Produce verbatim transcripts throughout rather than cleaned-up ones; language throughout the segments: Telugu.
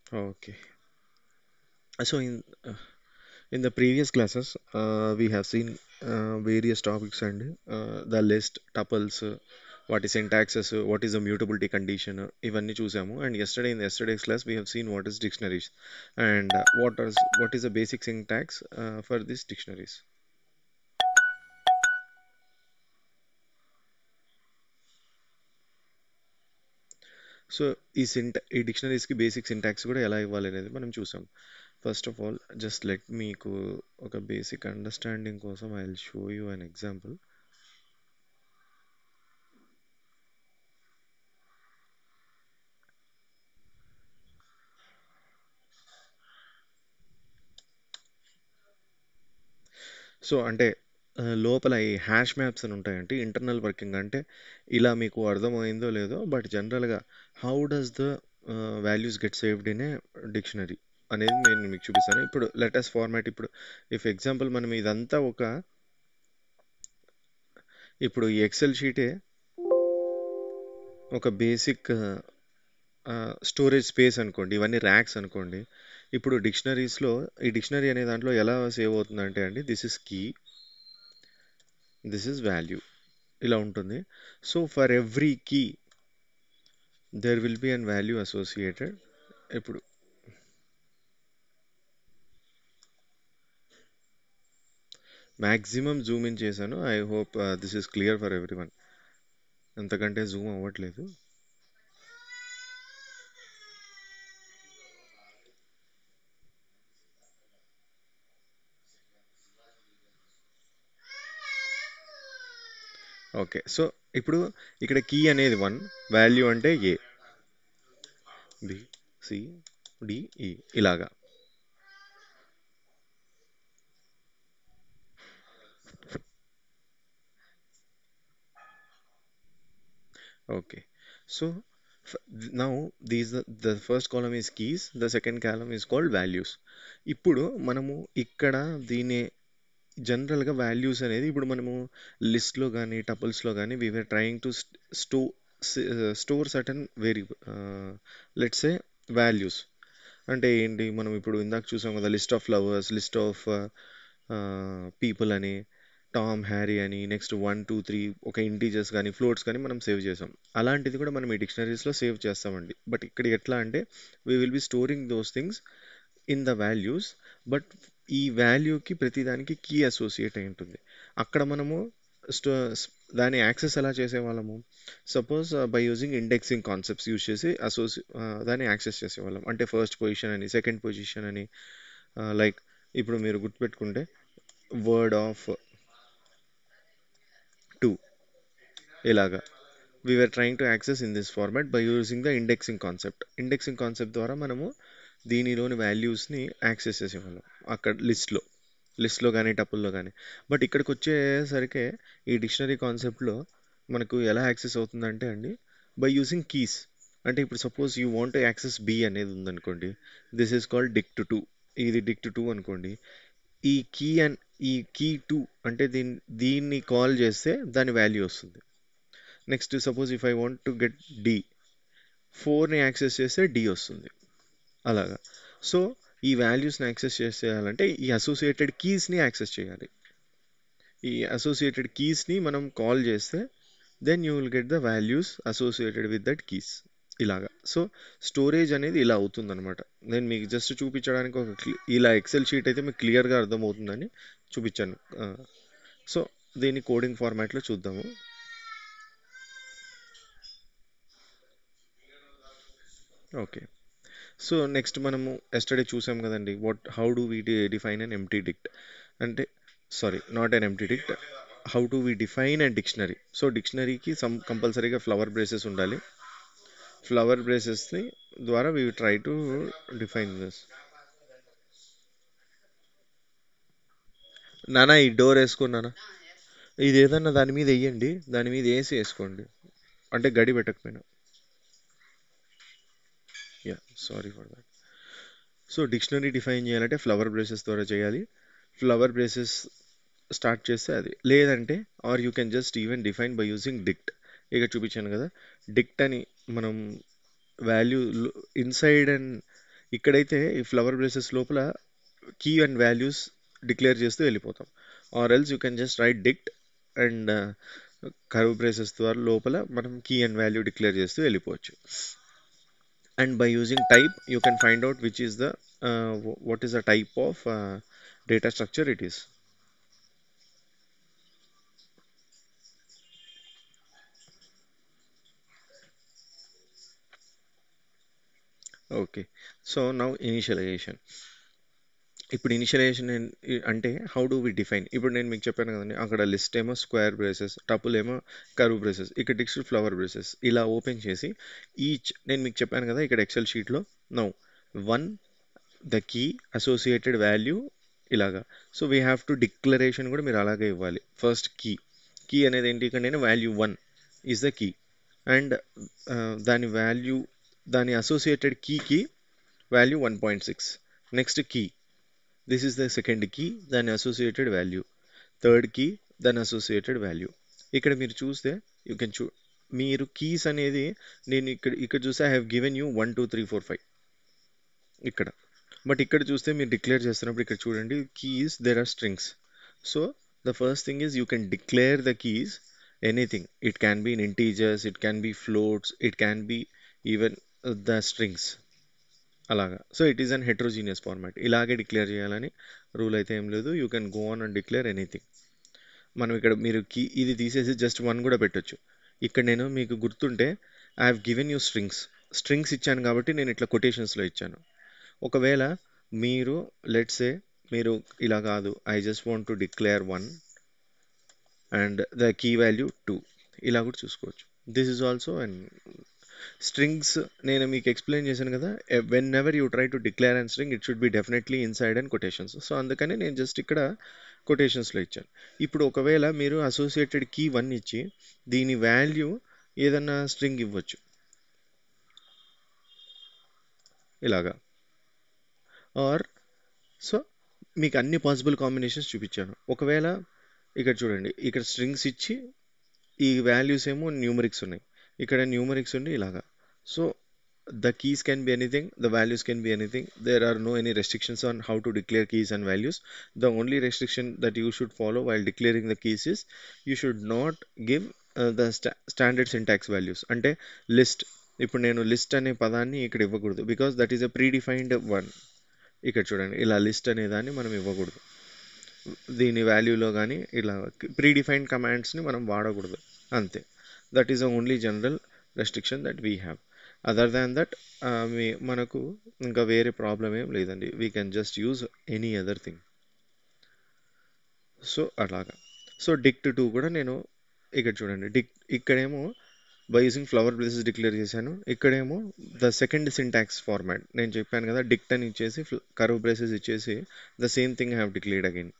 Okay. So in uh, in the previous classes, uh, we have seen uh, various topics and uh, the list, tuples, uh, what is syntaxes, uh, what is a mutability condition, uh, ఇవన్నీ చూసాము. And yesterday in the yesterday's class, we have seen what is dictionaries and uh, what is what is the basic syntax uh, for these dictionaries. So ఈ సింట ఈ డిక్షనరీస్కి బేసిక్ సింటాక్స్ కూడా ఎలా ఇవ్వాలి అనేది మనం చూసాం. First of all just let మీకు ఒక బేసిక్ అండర్స్టాండింగ్ కోసం I will show you an example. So అంటే ఆ, లోపల ఈ హ్యాష్ మ్యాప్స్ అని ఉంటాయంటే ఇంటర్నల్ వర్కింగ్ అంటే ఇలా మీకు అర్థమైందో లేదో బట్ జనరల్గా how does the values get saved in a dictionary అనేది నేను మీకు చూపిస్తాను. ఇప్పుడు లెటెస్ట్ ఫార్మాట్ ఇప్పుడు ఇఫ్ ఎగ్జాంపుల్ మనం ఇదంతా ఒక ఇప్పుడు ఈ ఎక్సెల్ షీటే ఒక బేసిక్ స్టోరేజ్ స్పేస్ అనుకోండి, ఇవన్నీ ర్యాక్స్ అనుకోండి. ఇప్పుడు డిక్షనరీస్లో ఈ డిక్షనరీ అనే దాంట్లో ఎలా సేవ్ అవుతుందంటే అండి this is key, this is value ఇలా ఉంటుంది. So for every key there will be an value associated. ఇప్పుడు మ్యాక్సిమం జూమ్ ఇన్ చేశాను. I hope this is clear for everyone. ఎంతకంటే జూమ్ అవ్వట్లేదు. ఓకే. సో ఇప్పుడు ఇక్కడ కీ అనేది వన్, వాల్యూ అంటే ఏ, బి, సి, డి, ఈ ఇలాగా. Okay. So f- th- now these are- the first column is keys, the second column is called values. ఇప్పుడు మనము ఇక్కడ దీని జనరల్గా వాల్యూస్ అనేది ఇప్పుడు మనము లిస్ట్లో కానీ టపుల్స్లో కానీ we are trying to sto store certain very let's a values. అంటే ఏంటి మనం ఇప్పుడు ఇందాక చూసాం కదా list of flowers, list of people అని, టామ్ హ్యారీ అని, నెక్స్ట్ వన్ టూ త్రీ ఒక ఇంటీజర్స్ కానీ ఫ్లోట్స్ కానీ మనం సేవ్ చేసాం. అలాంటిది కూడా మనం ఈ డిక్షనరీస్లో సేవ్ చేస్తామండి. బట్ ఇక్కడ ఎట్లా అంటే we will be storing those things in the values. But ఈ వాల్యూకి ప్రతిదానికి కీ అసోసియేట్ అయి ఉంటుంది. అక్కడ మనము స్టో దాని యాక్సెస్ ఎలా చేసేవాళ్ళము, suppose by using indexing concepts use చేసి అసోసి దాన్ని యాక్సెస్ చేసేవాళ్ళం. అంటే ఫస్ట్ పొజిషన్ అని, సెకండ్ పొజిషన్ అని, లైక్ ఇప్పుడు మీరు గుర్తుపెట్టుకుంటే వర్డ్ ఆఫ్ టూ ఇలాగా we were trying to access in this format by using the indexing concept. Indexing concept ద్వారా మనము దీనిలోని వాల్యూస్ని యాక్సెస్ చేసేవాళ్ళం అక్కడ లిస్ట్లో లిస్ట్లో కానీ టపుల్లో కానీ. బట్ ఇక్కడికి వచ్చేసరికి ఈ డిక్షనరీ కాన్సెప్ట్లో మనకు ఎలా యాక్సెస్ అవుతుందంటే అండి బై యూజింగ్ కీస్. అంటే ఇప్పుడు suppose you want access B అనేది ఉందనుకోండి, this is called dict two. ఇది డిక్ట్ టూ అనుకోండి. ఈ కీ అండ్ ఈ కీ టూ అంటే దీన్ని దీన్ని కాల్ చేస్తే దాని వాల్యూ వస్తుంది. Next suppose if I want to get D, ఫోర్ని యాక్సెస్ చేస్తే డి వస్తుంది అలాగా. సో ఈ వాల్యూస్ని యాక్సెస్ చేసేయాలంటే ఈ అసోసియేటెడ్ కీస్ని యాక్సెస్ చేయాలి. ఈ అసోసియేటెడ్ కీస్ని మనం కాల్ చేస్తే then you will get the values associated with that keys ఇలాగా. సో స్టోరేజ్ అనేది ఇలా అవుతుందన్నమాట. నేను మీకు జస్ట్ చూపించడానికి ఒక cl- ఇలా ఎక్సెల్ షీట్ అయితే మీకు క్లియర్గా అర్థమవుతుందని చూపించాను. సో దీన్ని కోడింగ్ ఫార్మాట్లో చూద్దాము. ఓకే. సో నెక్స్ట్ మనము ఎస్టర్డే చూసాం కదండి what how do we define an empty dict అంటే sorry not an empty dict, how do we define an dictionary. So డిక్షనరీకి సమ్ కంపల్సరీగా ఫ్లవర్ బ్రేసెస్ ఉండాలి. ఫ్లవర్ బ్రేసెస్ని ద్వారా we try to define this. నానా ఈ డోర్ వేసుకున్నానా, ఇది ఏదన్నా దాని మీద వేయండి, దాని మీద వేసి వేసుకోండి, అంటే గడి పెట్టకపోయినా. Yeah, sorry for that. So dictionary define చేయాలంటే ఫ్లవర్ బ్రేసెస్ ద్వారా చేయాలి. ఫ్లవర్ బ్రేసెస్ స్టార్ట్ చేస్తే అది లేదంటే or you can just even define by using dict. ఇక చూపించాను కదా డిక్ట్ అని మనం వాల్యూ ఇన్సైడ్ అండ్ ఇక్కడైతే ఈ ఫ్లవర్ బ్రేసెస్ లోపల కీ అండ్ వాల్యూస్ డిక్లేర్ చేస్తూ వెళ్ళిపోతాం. Or else you can just write dict and curve braces ద్వారా లోపల మనం కీ అండ్ వాల్యూ డిక్లేర్ చేస్తూ వెళ్ళిపోవచ్చు. And by using type you can find out which is the uh, wh- what is the type of uh, data structure it is. Okay, so now initialization. ఇప్పుడు ఇనిషియలైజేషన్ అంటే హౌ డు వి డిఫైన్. ఇప్పుడు నేను మీకు చెప్పాను కదండి, అక్కడ లిస్ట్ ఏమో స్క్వేర్ బ్రేసెస్, టపుల్ ఏమో కర్వ్ బ్రేసెస్, ఇక్కడ డిక్స్ట్ ఫ్లవర్ బ్రేసెస్ ఇలా ఓపెన్ చేసి ఈచ్ నేను మీకు చెప్పాను కదా ఇక్కడ ఎక్సెల్ షీట్లో now one the key associated value ఇలాగా. So we have to declaration కూడా మీరు అలాగే ఇవ్వాలి. ఫస్ట్ కీ కీ అనేది ఏంటి, ఇక్కడ నేను value one is the key and దాని వాల్యూ దాని అసోసియేటెడ్ కీకి value one point six. Next key, this is the second key, దాని అసోసియేటెడ్ వాల్యూ. థర్డ్ కీ, దాని అసోసియేటెడ్ వాల్యూ. ఇక్కడ మీరు చూస్తే యూ కెన్ చూ మీరు కీస్ అనేది నేను ఇక్కడ ఇక్కడ చూస్తే I have given you one two three four five ఇక్కడ. బట్ ఇక్కడ చూస్తే మీరు డిక్లేర్ చేస్తున్నప్పుడు ఇక్కడ చూడండి keys there are strings. So the first thing is you can declare the keys anything. It can be in integers, it can be floats, it can be even the strings అలాగా. So it is an heterogeneous format. ఇలాగే డిక్లేర్ చేయాలని రూల్ అయితే ఏం లేదు. You can go on and declare anything. మనం ఇక్కడ మీరు కీ ఇది తీసేసి జస్ట్ వన్ కూడా పెట్టొచ్చు. ఇక్కడ నేను మీకు గుర్తుంటే I have given you strings strings ఇచ్చాను కాబట్టి నేను ఇట్లా కొటేషన్స్లో ఇచ్చాను. ఒకవేళ మీరు లెట్స్ సే మీరు ఇలా కాదు, I just want to declare one and the key value two, ఇలా కూడా చూసుకోవచ్చు. This is also and strings నేను మీకు ఎక్స్ప్లెయిన్ చేశాను కదా, whenever you try to declare and string it should be definitely inside and quotations. So అందుకని నేను జస్ట్ ఇక్కడ కొటేషన్స్లో ఇచ్చాను. ఇప్పుడు ఒకవేళ మీరు అసోసియేటెడ్ కీ వన్ ఇచ్చి దీని వాల్యూ ఏదన్నా స్ట్రింగ్ ఇవ్వచ్చు ఇలాగా. ఆర్ సో మీకు అన్ని పాసిబుల్ కాంబినేషన్స్ చూపించాను. ఒకవేళ ఇక్కడ చూడండి, ఇక్కడ స్ట్రింగ్స్ ఇచ్చి ఈ వాల్యూస్ ఏమో న్యూమరిక్స్ ఉన్నాయి, ఇక్కడ న్యూమరిక్స్ ఉండి ఇలాగా. So the keys can be anything, the values can be anything. There are no any restrictions on how to declare keys and values. The only restriction that you should follow while declaring the keys is you should not give uh, the sta standard syntax values. అంటే లిస్ట్, ఇప్పుడు నేను లిస్ట్ అనే పదాన్ని ఇక్కడ ఇవ్వకూడదు because that is a predefined one. ఇక్కడ చూడండి ఇలా లిస్ట్ అనే దాన్ని మనం ఇవ్వకూడదు. దీని వాల్యూలో కానీ ఇలా ప్రీడిఫైన్డ్ కమాండ్స్ని మనం వాడకూడదు అంతే. That is the only general restriction that we have. Other than that మీ మనకు ఇంకా వేరే ప్రాబ్లం ఏం లేదండి. We can just use any other thing. So అలాగా. సో డిక్ట్ టూ కూడా నేను ఇక్కడ చూడండి డిక్ ఇక్కడేమో by using flower braces declare చేశాను. ఇక్కడేమో ద సెకండ్ సింటాక్స్ ఫార్మాట్ నేను చెప్పాను కదా, డిక్ట్ అని ఇచ్చేసి కర్వ్ బ్రేసెస్ ఇచ్చేసి the same thing I have declared again.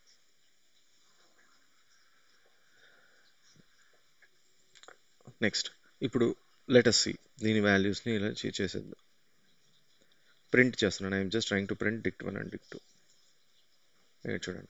Next ఇప్పుడు లెటస్ సి దీని వాల్యూస్ని ఇలా చే- చేసేద్దాం. ప్రింట్ చేస్తున్నాను. I'm just trying to print dict one and dict two. చూడండి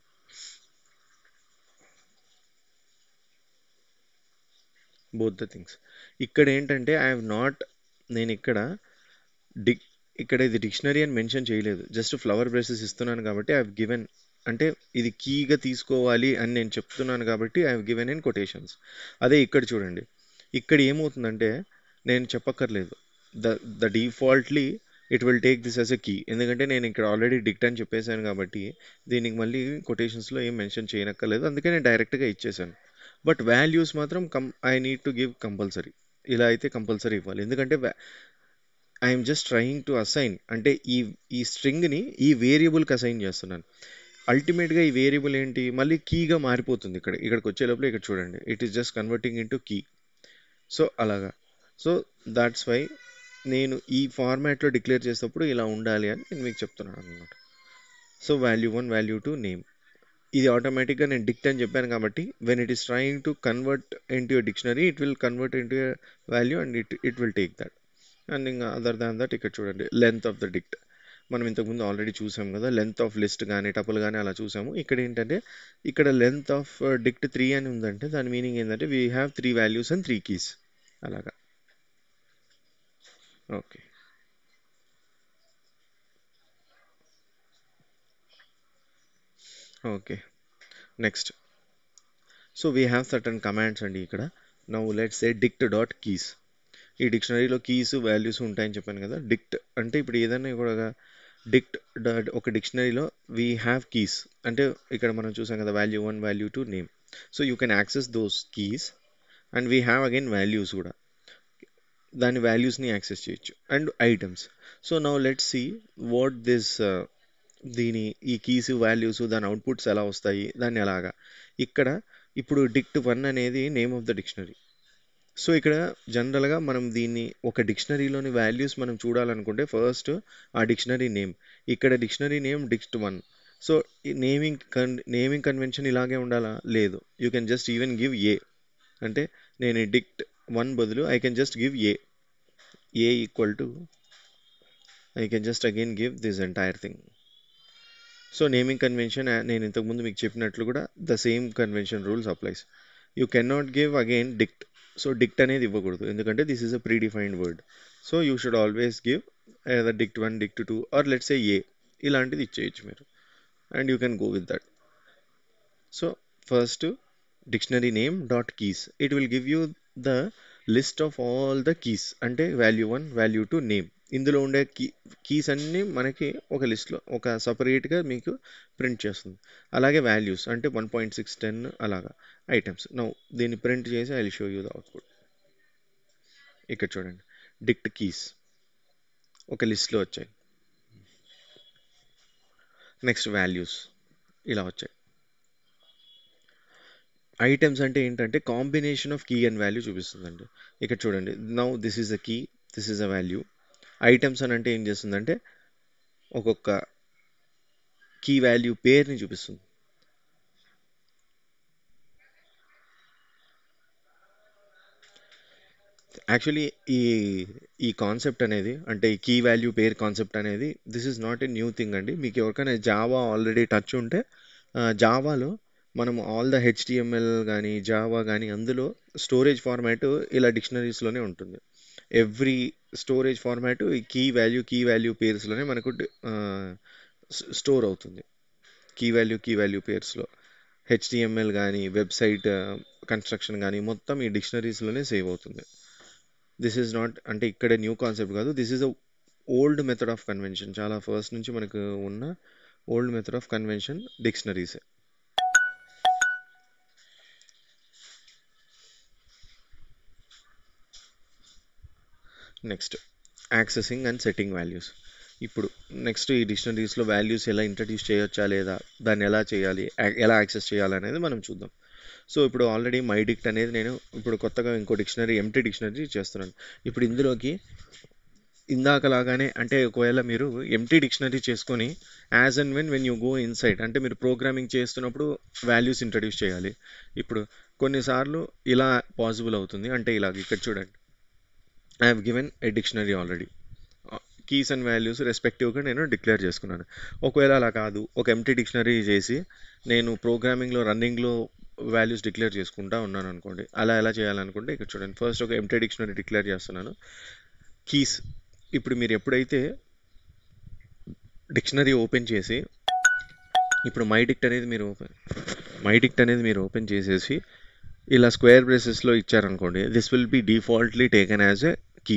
బోత్ ద థింగ్స్. ఇక్కడ ఏంటంటే ఐ హ్యావ్ నాట్, నేను ఇక్కడ డిక్ ఇక్కడ ఇది డిక్షనరీ అని మెన్షన్ చేయలేదు, జస్ట్ ఫ్లవర్ బ్రేసెస్ ఇస్తున్నాను కాబట్టి ఐ హ్యావ్ గివెన్, అంటే ఇది కీగా తీసుకోవాలి అని నేను చెప్తున్నాను కాబట్టి I have given in quotations. అదే ఇక్కడ చూడండి, ఇక్కడ ఏమవుతుందంటే నేను చెప్పక్కర్లేదు, the the defaultly it will take this as a key, ఎందుకంటే నేను ఇక్కడ ఆల్రెడీ డిక్ట్ అని చెప్పేశాను కాబట్టి దీనికి మళ్ళీ కొటేషన్స్లో ఏం మెన్షన్ చేయనక్కర్లేదు, అందుకే నేను డైరెక్ట్గా ఇచ్చేసాను. బట్ వాల్యూస్ మాత్రం come I need to give compulsory. ఇలా అయితే కంపల్సరీ ఇవ్వాలి, ఎందుకంటే I'm just trying to assign, అంటే ఈ ఈ స్ట్రింగ్ని ఈ వేరియబుల్కి అసైన్ చేస్తున్నాను. అల్టిమేట్గా ఈ వేరియబుల్ ఏంటి మళ్ళీ కీగా మారిపోతుంది. ఇక్కడ ఇక్కడికి వచ్చే లోపల ఇక్కడ చూడండి it is just converting into key. So అలాగా. సో దాట్స్ వై నేను ఈ ఫార్మాట్లో డిక్లేర్ చేసేటప్పుడు ఇలా ఉండాలి అని నేను మీకు చెప్తున్నాను అనమాట. So value one value two name, ఇది ఆటోమేటిక్గా నేను డిక్ట్ అని చెప్పాను కాబట్టి when it is trying to convert into dictionary it will convert into value and it it will take that. And ఇంకా అదర్ దాన్ దట్ ఇక్కడ చూడండి లెంత్ ఆఫ్ ద డిక్ట్ మనం ఇంతకుముందు ఆల్రెడీ చూసాం కదా, లెంత్ ఆఫ్ లిస్ట్ కానీ టపుల్ కానీ అలా చూసాము. ఇక్కడ ఏంటంటే ఇక్కడ లెంత్ ఆఫ్ డిక్ట్ త్రీ అని ఉందంటే దాని మీనింగ్ ఏంటంటే we have three values and three keys అలాగా. Okay. Okay, next. So we have certain commands అండి ఇక్కడ. Now let's say dict dot keys. ఈ డిక్షనరీలో కీస్ వాల్యూస్ ఉంటాయని చెప్పాను కదా. డిక్ట్ అంటే ఇప్పుడు ఏదైనా కూడా డిక్ట్ డాట్ ఒక డిక్షనరీలో వీ హ్యావ్ కీస్ అంటే ఇక్కడ మనం చూసాం కదా value one value two name. So you can access those keys and we have again values కూడా, దాని వాల్యూస్ని యాక్సెస్ చేయొచ్చు and items. So now let's see what this దీని ఈ కీస్ వాల్యూస్ దాని అవుట్పుట్స్ ఎలా వస్తాయి దాన్ని ఎలాగా. ఇక్కడ ఇప్పుడు డిక్ట్ వన్ అనేది name of the dictionary. So ఇక్కడ జనరల్గా మనం దీన్ని ఒక డిక్షనరీలోని వాల్యూస్ మనం చూడాలనుకుంటే ఫస్ట్ ఆ డిక్షనరీ నేమ్. ఇక్కడ dictionary name dict one. So naming con naming convention ఇలాగే ఉండాలా? లేదు. You can just even give A. అంటే నేను డిక్ట్ వన్ బదులు I can just give A. A equal to I can just again give this entire thing. So naming convention నేను ఇంతకుముందు మీకు చెప్పినట్లు కూడా the same convention rules applies. You can not give again dict. So dict అనేది ఇవ్వకూడదు ఎందుకంటే this is a predefined word. So you should always give the dict one dict two or let's A A ఇలాంటిది ఇచ్చేయచ్చు మీరు and you can go with that. So first dictionary name dot keys, it will give you the list of all the keys అంటే value one value two name. ఇందులో ఉండే కీ కీస్ అన్నీ మనకి ఒక లిస్ట్లో ఒక సపరేట్గా మీకు ప్రింట్ చేస్తుంది. అలాగే వాల్యూస్ అంటే వన్ పాయింట్ సిక్స్ టెన్ అలాగా ఐటమ్స్. నౌ దీన్ని ప్రింట్ చేసి I will show you the output. ఇక్కడ చూడండి డిక్ట్ కీస్ ఒక లిస్ట్లో వచ్చాయి. నెక్స్ట్ వాల్యూస్ ఇలా వచ్చాయి. ఐటమ్స్ అంటే ఏంటంటే combination of key and value చూపిస్తుందండి. ఇక్కడ చూడండి now this is a key, this is a value. Items అని అంటే ఏం చేస్తుందంటే ఒక్కొక్క కీ వాల్యూ పేరుని చూపిస్తుంది. యాక్చువల్లీ ఈ ఈ కాన్సెప్ట్ అనేది అంటే ఈ కీ వాల్యూ పేర్ కాన్సెప్ట్ అనేది this is not a new thing అండి. మీకు ఎవరికైనా జావా ఆల్రెడీ టచ్ ఉంటే జావాలో మనం ఆల్ ద హెచ్టిఎంఎల్ కానీ జావా కానీ అందులో స్టోరేజ్ ఫార్మాట్ ఇలా డిక్షనరీస్లోనే ఉంటుంది. ఎవ్రీ స్టోరేజ్ ఫార్మాట్ ఈ కీ వాల్యూ కీ వాల్యూ పేర్స్లోనే మనకు స్టోర్ అవుతుంది. కీ వాల్యూ కీ వాల్యూ పేర్స్లో హెచ్టిఎంఎల్ కానీ వెబ్సైట్ కన్స్ట్రక్షన్ కానీ మొత్తం ఈ డిక్షనరీస్లోనే సేవ్ అవుతుంది. దిస్ ఈజ్ నాట్ అంటే ఇక్కడ న్యూ కాన్సెప్ట్ కాదు. This is a old method of convention. చాలా ఫస్ట్ నుంచి మనకు ఉన్న ఓల్డ్ మెథడ్ ఆఫ్ కన్వెన్షన్ డిక్షనరీసే. Next accessing and setting values. ఇప్పుడు నెక్స్ట్ ఈ డిక్షనరీస్లో వాల్యూస్ ఎలా ఇంట్రడ్యూస్ చేయొచ్చా లేదా, దాన్ని ఎలా చేయాలి, ఎలా యాక్సెస్ చేయాలి అనేది మనం చూద్దాం. సో ఇప్పుడు ఆల్రెడీ మై డిక్ట్ అనేది నేను ఇప్పుడు కొత్తగా ఇంకో డిక్షనరీ ఎంటీ డిక్షనరీ చేస్తున్నాను. ఇప్పుడు ఇందులోకి ఇందాకలాగానే అంటే ఒకవేళ మీరు ఎంటీ డిక్షనరీ చేసుకొని as and when when you go inside అంటే మీరు ప్రోగ్రామింగ్ చేస్తున్నప్పుడు వాల్యూస్ ఇంట్రడ్యూస్ చేయాలి. ఇప్పుడు కొన్నిసార్లు ఇలా పాసిబుల్ అవుతుంది. అంటే ఇలాగ ఇక్కడ చూడండి I have given a dictionary already, keys and values రెస్పెక్టివ్గా నేను డిక్లేర్ చేసుకున్నాను. ఒకవేళ అలా కాదు ఒక ఎంటీ డిక్షనరీ చేసి నేను ప్రోగ్రామింగ్లో రన్నింగ్లో వాల్యూస్ డిక్లేర్ చేసుకుంటా ఉన్నాను అనుకోండి. అలా ఎలా చేయాలనుకుంటే ఇక్కడ చూడండి ఫస్ట్ ఒక ఎంటీ డిక్షనరీ డిక్లేర్ చేస్తున్నాను. కీస్ ఇప్పుడు మీరు ఎప్పుడైతే డిక్షనరీ ఓపెన్ చేసి ఇప్పుడు మై డిక్ట్ అనేది మీరు ఓపెన్ మై డిక్ట్ అనేది మీరు ఓపెన్ చేసేసి ఇలా స్క్వేర్ బ్రేసెస్లో ఇచ్చారనుకోండి, this will be defaultly taken as a key.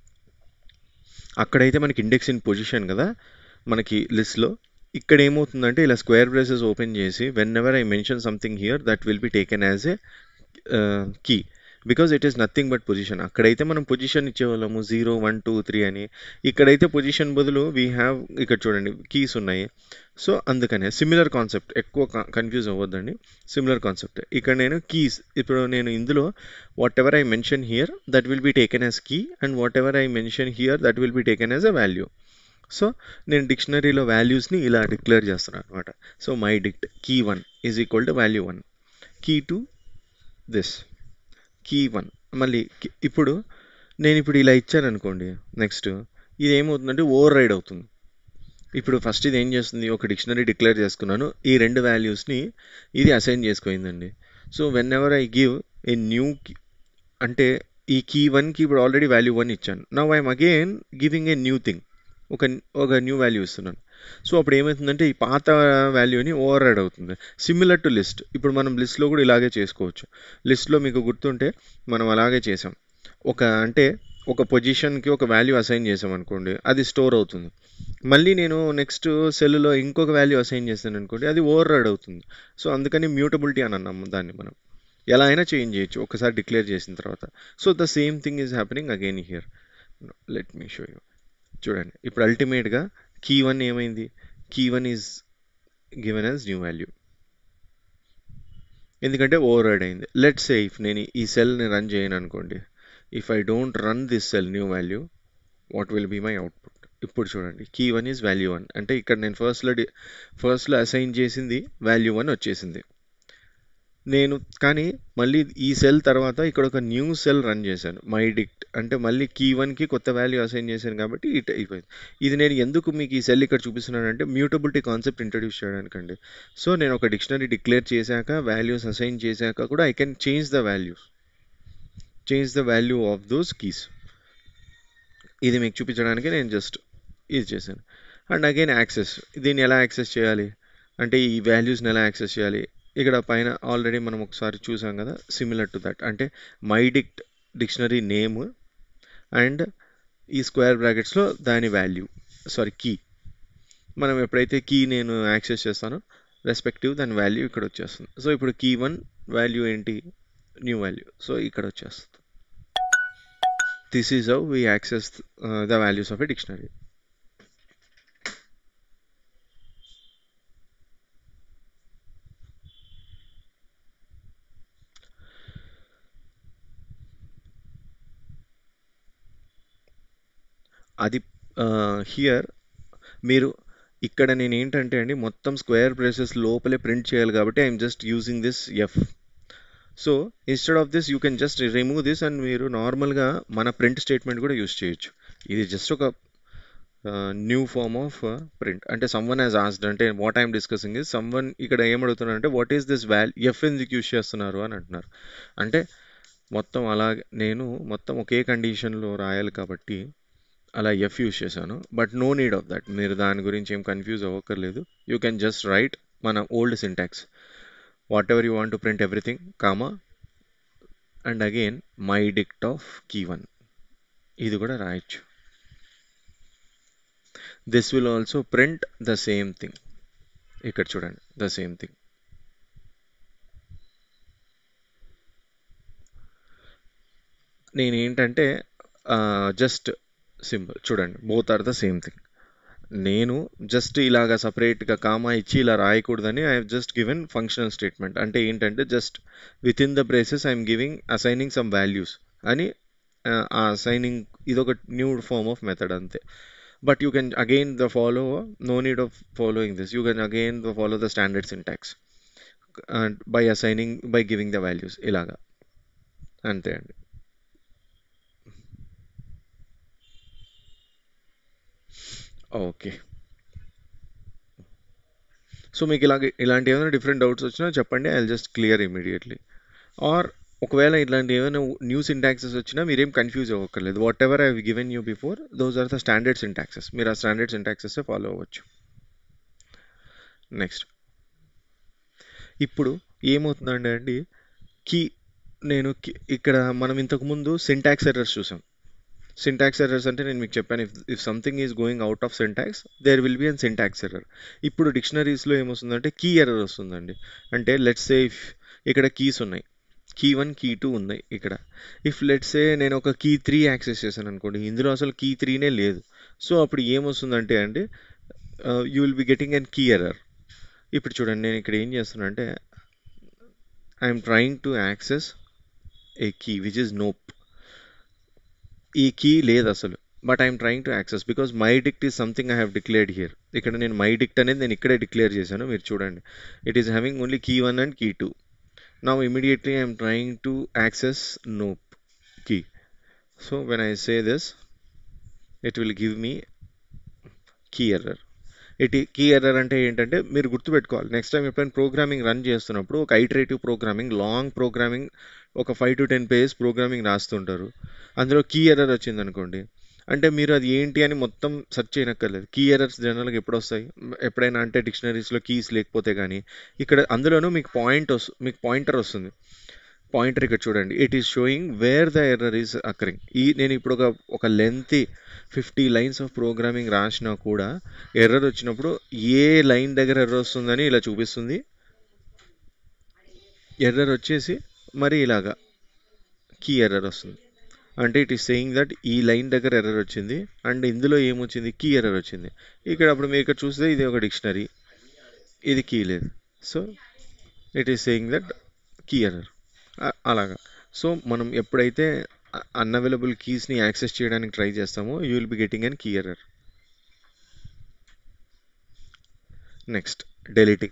అక్కడైతే మనకి ఇండెక్స్ ఇన్ పొజిషన్ కదా మనకి లిస్ట్లో, ఇక్కడ ఏమవుతుందంటే ఇలా స్క్వేర్ బ్రేసెస్ ఓపెన్ చేసి whenever I mention something here that will be taken as a key because it is nothing but position. అక్కడైతే మనం పొజిషన్ ఇచ్చేవాళ్ళము జీరో వన్ టూ త్రీ అని, ఇక్కడైతే పొజిషన్ బదులు వీ హ్యావ్ ఇక్కడ చూడండి కీస్ ఉన్నాయి. సో అందుకనే సిమిలర్ కాన్సెప్ట్, ఎక్కువ కన్ఫ్యూజ్ అవ్వద్దండి, సిమిలర్ కాన్సెప్ట్. ఇక్కడ నేను కీస్ ఇప్పుడు నేను ఇందులో whatever I mention here that will be taken as key and whatever I mention here that will be taken as a value. So నేను డిక్షనరీలో వాల్యూస్ని ఇలా డిక్లేర్ చేస్తున్నాను అనమాట. So my dict key one is equal to value one, key two this, key one మళ్ళీ. ఇప్పుడు నేను ఇప్పుడు ఇలా ఇచ్చాను అనుకోండి, నెక్స్ట్ ఇది ఏమవుతుందంటే ఓవర్ రైడ్ అవుతుంది. ఇప్పుడు ఫస్ట్ ఇది ఏం చేస్తుంది, ఒక డిక్షనరీ డిక్లేర్ చేసుకున్నాను, ఈ రెండు వాల్యూస్ని ఇది అసైన్ చేసుకుందండి. So whenever I give a new అంటే ఈ కీ వన్కి ఇప్పుడు ఆల్రెడీ వాల్యూ వన్ ఇచ్చాను. Now I'm again giving a new thing. ఒక ఒక న్యూ వాల్యూ ఇస్తున్నాను. సో అప్పుడు ఏమవుతుందంటే ఈ పాత వాల్యూని ఓవర్ రైడ్ అవుతుంది. Similar to list. ఇప్పుడు మనం లిస్ట్లో కూడా ఇలాగే చేసుకోవచ్చు. లిస్ట్లో మీకు గుర్తుంటే మనం అలాగే చేసాం. ఒక అంటే ఒక పొజిషన్కి ఒక వాల్యూ అసైన్ చేసాం అనుకోండి, అది స్టోర్ అవుతుంది. మళ్ళీ నేను నెక్స్ట్ సెల్లో ఇంకొక వాల్యూ అసైన్ చేస్తాను అనుకోండి, అది ఓవర్ రైడ్ అవుతుంది. సో అందుకని మ్యూటబిలిటీ అని అన్నాము దాన్ని మనం. ఎలా అయినా చేంజ్ చేయొచ్చు ఒకసారి డిక్లేర్ చేసిన తర్వాత. So the same thing is happening again here. Let me show you. చూడండి ఇప్పుడు అల్టిమేట్గా కీ వన్ ఏమైంది? Key one is given as new value, ఎందుకంటే ఓవర్ రైడ్ అయింది. లెట్ సే ఇఫ్ నేను ఈ సెల్ని రన్ చేయను అనుకోండి, if I don't run this cell new value, what will be my output? ఇప్పుడు చూడండి key one is value one, అంటే ఇక్కడ నేను ఫస్ట్లో డి ఫస్ట్లో అసైన్ చేసింది వాల్యూ వన్ వచ్చేసింది. నేను కానీ మళ్ళీ ఈ సెల్ తర్వాత ఇక్కడ ఒక న్యూ సెల్ రన్ చేశాను, మై డిక్ట్, అంటే మళ్ళీ కీ వన్కి కొత్త వాల్యూ అసైన్ చేశాను కాబట్టి ఇట్ అయిపోయింది. ఇది నేను ఎందుకు మీకు ఈ సెల్ ఇక్కడ చూపిస్తున్నానంటే మ్యూటబిలిటీ కాన్సెప్ట్ ఇంట్రడ్యూస్ చేయడానికండి. సో నేను ఒక డిక్షనరీ డిక్లేర్ చేశాక వాల్యూస్ అసైన్ చేశాక కూడా I can change the values, change the value of those keys. ఇది మీకు చూపించడానికి నేను జస్ట్ ఇది చేశాను. అండ్ అగైన్ యాక్సెస్, దీన్ని ఎలా యాక్సెస్ చేయాలి అంటే ఈ వాల్యూస్ని ఎలా యాక్సెస్ చేయాలి? ఇక్కడ పైన ఆల్రెడీ మనం ఒకసారి చూసాం కదా, సిమిలర్ టు దట్. అంటే my dict dictionary name and ఈ స్క్వేర్ బ్రాకెట్స్లో దాని వాల్యూ, సారీ కీ. మనం ఎప్పుడైతే కీ నేను యాక్సెస్ చేస్తానో రెస్పెక్టివ్ దాని వాల్యూ ఇక్కడ వచ్చేస్తుంది. సో ఇప్పుడు కీ వన్ వాల్యూ ఏంటి? New value. సో ఇక్కడ వచ్చేస్తుంది. This is how we access the values of a dictionary. అది హియర్ మీరు ఇక్కడ నేను ఏంటంటే అండి మొత్తం స్క్వేర్ బ్రేసెస్ లోపలే ప్రింట్ చేయాలి కాబట్టి I'm just using this F. So instead of this you can just remove this and మీరు నార్మల్గా మన ప్రింట్ స్టేట్మెంట్ కూడా యూస్ చేయొచ్చు. ఇది జస్ట్ ఒక న్యూ ఫార్మ్ ఆఫ్ ప్రింట్. అంటే సమ్వన్ హ్యాస్ ఆస్డ్, అంటే what I'm discussing is someone ఇక్కడ ఏమడుగుతున్నారు అంటే what is this value, F ఎందుకు యూస్ చేస్తున్నారు అని అంటున్నారు. అంటే మొత్తం అలాగే నేను మొత్తం ఒకే కండిషన్లో రాయాలి కాబట్టి అలా ఎఫ్ యూస్ చేశాను. But no need of that, మీరు దాని గురించి ఏం కన్ఫ్యూజ్ అవ్వక్కర్లేదు. యూ కెన్ జస్ట్ రైట్ మన old syntax, whatever you want to print everything comma and again my dict of key one, ఇది కూడా రాయొచ్చు. This will also print the same thing. ఇక్కడ చూడండి ద సేమ్ థింగ్. నేనేంటంటే జస్ట్ సింపుల్ చూడండి, both are the same thing. నేను జస్ట్ ఇలాగా సపరేట్గా కామా ఇచ్చి ఇలా రాయకూడదని I just given functional statement. అంటే ఏంటంటే just within the braces I'm giving assigning some values అని. ఆ అసైనింగ్ ఇదొక న్యూ ఫార్మ్ ఆఫ్ మెథడ్ అంతే. But you can again the follow, no need of following this, you can again the follow the standard syntax by assigning by giving the values ఇలాగా, అంతే అండి. ఓకే, సో మీకు ఇలాగ ఇలాంటి ఏమైనా డిఫరెంట్ డౌట్స్ వచ్చినా చెప్పండి, I will just clear immediately. Or ఒకవేళ ఇట్లాంటి ఏమైనా న్యూ సింటాక్సెస్ వచ్చినా మీరేం కన్ఫ్యూజ్ అవ్వక్కర్లేదు. Whatever I given you before those are the standard syntaxes, మీరు ఆ స్టాండర్డ్ సింటాక్సెస్ ఫాలో అవ్వచ్చు. నెక్స్ట్ ఇప్పుడు ఏమవుతుందంటే అండి కీ నేను ఇక్కడ మనం ఇంతకుముందు సింటాక్స్ ఎర్రర్స్ చూసాం. సింటాక్స్ ఎర్రర్స్ అంటే నేను మీకు చెప్పాను, if if something is going out of syntax there will be an syntax error. ఇప్పుడు డిక్షనరీస్లో ఏమొస్తుందంటే కీ ఎర్రర్ వస్తుందండి. అంటే లెట్స్ సే ఇఫ్ ఇక్కడ కీస్ ఉన్నాయి, కీ వన్ కీ టూ ఉన్నాయి ఇక్కడ. ఇఫ్ లెట్స్ సే నేను ఒక కీ త్రీ యాక్సెస్ చేశాను అనుకోండి, ఇందులో అసలు కీ త్రీనే లేదు. సో అప్పుడు ఏమొస్తుందంటే అండి you will be getting an key error. ఇప్పుడు చూడండి నేను ఇక్కడ ఏం చేస్తున్నా అంటే I'm trying to access a key which is nope. ఈ కీ లేదు అసలు, but I'm trying to access because my dict is something I have declared here. ఇక్కడ నేను మై డిక్ట్ అనేది నేను ఇక్కడే డిక్లేర్ చేశాను, మీరు చూడండి. It is having only key one and key two. Now immediately I'm trying to access nope key. So when I say this it will give me key error. It key error అంటే ఏంటంటే మీరు గుర్తుపెట్టుకోవాలి, నెక్స్ట్ టైం ఎప్పుడైనా ప్రోగ్రామింగ్ రన్ చేస్తున్నప్పుడు ఒక ఐటరేటివ్ ప్రోగ్రామింగ్, లాంగ్ ప్రోగ్రామింగ్, ఒక five to ten pages programming రాస్తుంటారు, అందులో కీ ఎర్రర్ వచ్చింది అనుకోండి, అంటే మీరు అది ఏంటి అని మొత్తం సెర్చ్ చేయనక్కర్లేదు. కీ ఎర్రర్స్ జనరల్‌గా ఎప్పుడొస్తాయి? ఎప్పుడైనా అంటే డిక్షనరీస్‌లో కీస్ లేకపోతే గానీ, ఇక్కడ అందులోనూ మీకు పాయింట్ వస్ మీకు పాయింటర్ వస్తుంది. పాయింటర్ ఇక్కడ చూడండి. It is showing where the error is occurring. ఈ నేను ఇప్పుడు ఒక ఒక lengthy fifty lines of programming రాసినా కూడా ఎర్రర్ వచ్చినప్పుడు ఏ లైన్ దగ్గర ఎర్రర్ వస్తుందని ఇలా చూపిస్తుంది. ఎర్రర్ వచ్చేసి మరి ఇలాగా కీ ఎర్రర్ వస్తుంది. అంటే ఇట్ ఈస్ సేయింగ్ దట్ ఈ లైన్ దగ్గర ఎర్రర్ వచ్చింది అండ్ ఇందులో ఏమొచ్చింది కీ ఎర్రర్ వచ్చింది. ఇక్కడ అప్పుడు మీరు ఇక్కడ చూస్తే ఇది ఒక డిక్షనరీ, ఇది కీ లేదు. So it is saying that key error అలాగా. సో మనం ఎప్పుడైతే అన్అవైలబుల్ కీస్ని యాక్సెస్ చేయడానికి ట్రై చేస్తామో you will be getting an key error. Next deleting.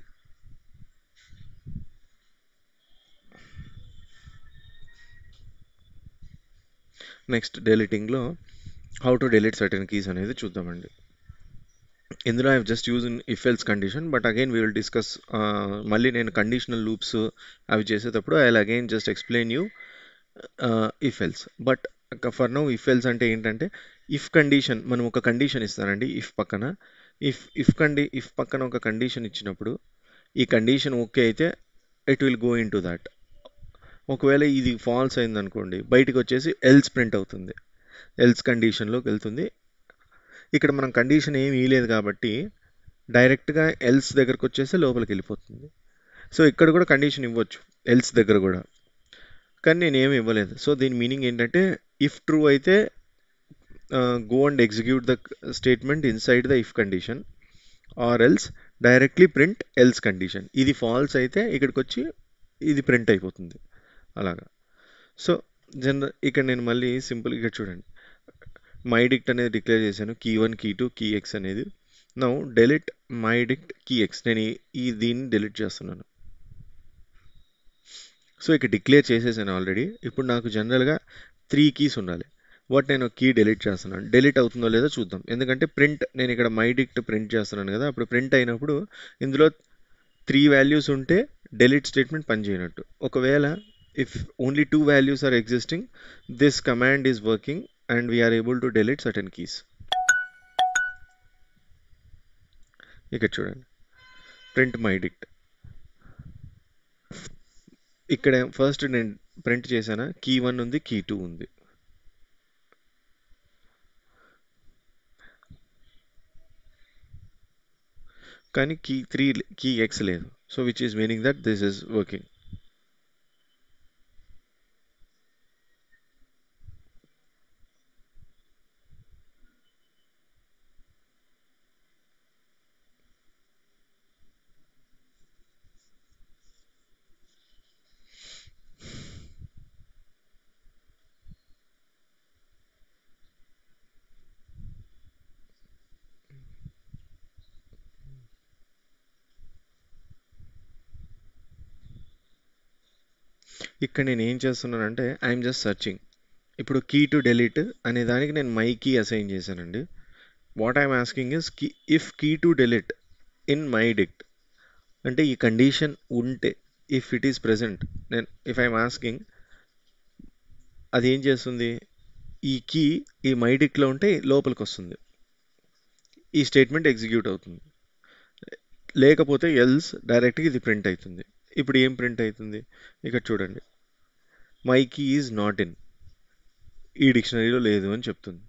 Next డెలీటింగ్లో how to delete certain keys అనేది చూద్దామండి. ఇందులో I just use in if else condition, but again we will discuss. మళ్ళీ నేను కండిషనల్ లూప్స్ అవి చేసేటప్పుడు I will again just explain you if else. But for now if else అంటే ఏంటంటే ఇఫ్ కండిషన్, మనం ఒక కండిషన్ ఇస్తానండి ఇఫ్ పక్కన. ఇఫ్ ఇఫ్ కండి ఇఫ్ పక్కన ఒక కండిషన్ ఇచ్చినప్పుడు ఈ కండిషన్ ఓకే అయితే it will go into that. ఒకవేళ ఇది ఫాల్స్ అయింది అనుకోండి, బయటికి వచ్చేసి ఎల్స్ ప్రింట్ అవుతుంది, ఎల్స్ కండిషన్లోకి వెళ్తుంది. ఇక్కడ మనం కండిషన్ ఏమి ఇవ్వలేదు కాబట్టి డైరెక్ట్గా ఎల్స్ దగ్గరకు వచ్చేసి లోపలికి వెళ్ళిపోతుంది. సో ఇక్కడ కూడా కండిషన్ ఇవ్వచ్చు ఎల్స్ దగ్గర కూడా, కానీ నేను ఏమి ఇవ్వలేదు. సో దీని మీనింగ్ ఏంటంటే ఇఫ్ ట్రూ అయితే go and execute the statement inside the if condition, or else directly print else condition. ఇది ఫాల్స్ అయితే ఇక్కడికి వచ్చి ఇది ప్రింట్ అయిపోతుంది అలాగా. సో జనరల్ ఇక్కడ నేను మళ్ళీ సింపుల్ ఇక్కడ చూడండి, మై డిక్ట్ అనేది డిక్లేర్ చేశాను, key one key two key X అనేది. Now delete my dict key X, నేను ఈ- ఈ దీన్ని డెలిట్ చేస్తున్నాను. సో ఇక్కడ డిక్లేర్ చేసేసాను ఆల్రెడీ. ఇప్పుడు నాకు జనరల్గా త్రీ కీస్ ఉండాలి, వాట్ నేను కీ డెలిట్ చేస్తున్నాను. డెలిట్ అవుతుందో లేదో చూద్దాం, ఎందుకంటే ప్రింట్ నేను ఇక్కడ మై డిక్ట్ ప్రింట్ చేస్తున్నాను కదా, అప్పుడు ప్రింట్ అయినప్పుడు ఇందులో త్రీ వాల్యూస్ ఉంటే డెలిట్ స్టేట్మెంట్ పనిచేయనట్టు. ఒకవేళ if only two values are existing, this command is working and we're able to delete certain keys. ఇక్కడ చూడండి ప్రింట్ మై డిక్ట్. ఇక్కడ ఫస్ట్ నేను ప్రింట్ చేశాను, కీ వన్ ఉంది కీ టూ ఉంది. కానీ కీ త్రీ కీ ఎక్స్ లేదు. So which is meaning that this is working. ఇక్కడ నేను ఏం చేస్తున్నానంటే ఐఎమ్ జస్ట్ సర్చింగ్. ఇప్పుడు కీ టు డెలీట్ అనే దానికి నేను మై కీ అసైన్ చేశానండి. What I'm asking is key if key to delete in my dict అంటే ఈ కండిషన్ ఉంటే, ఇఫ్ ఇట్ ఈస్ ప్రెసెంట్, నేను ఇఫ్ ఐఎమ్ ఆస్కింగ్ అది ఏం చేస్తుంది, ఈ కీ ఈ మై డిక్ట్లో ఉంటే లోపలికి వస్తుంది, ఈ స్టేట్మెంట్ ఎగ్జిక్యూట్ అవుతుంది. లేకపోతే ఎల్స్ డైరెక్ట్గా ఇది ప్రింట్ అవుతుంది. ఇప్పుడు ఏం ప్రింట్ అవుతుంది ఇక్కడ చూడండి, my key is not in, ఈ డిక్షనరీలో లేదు అని చెప్తుంది.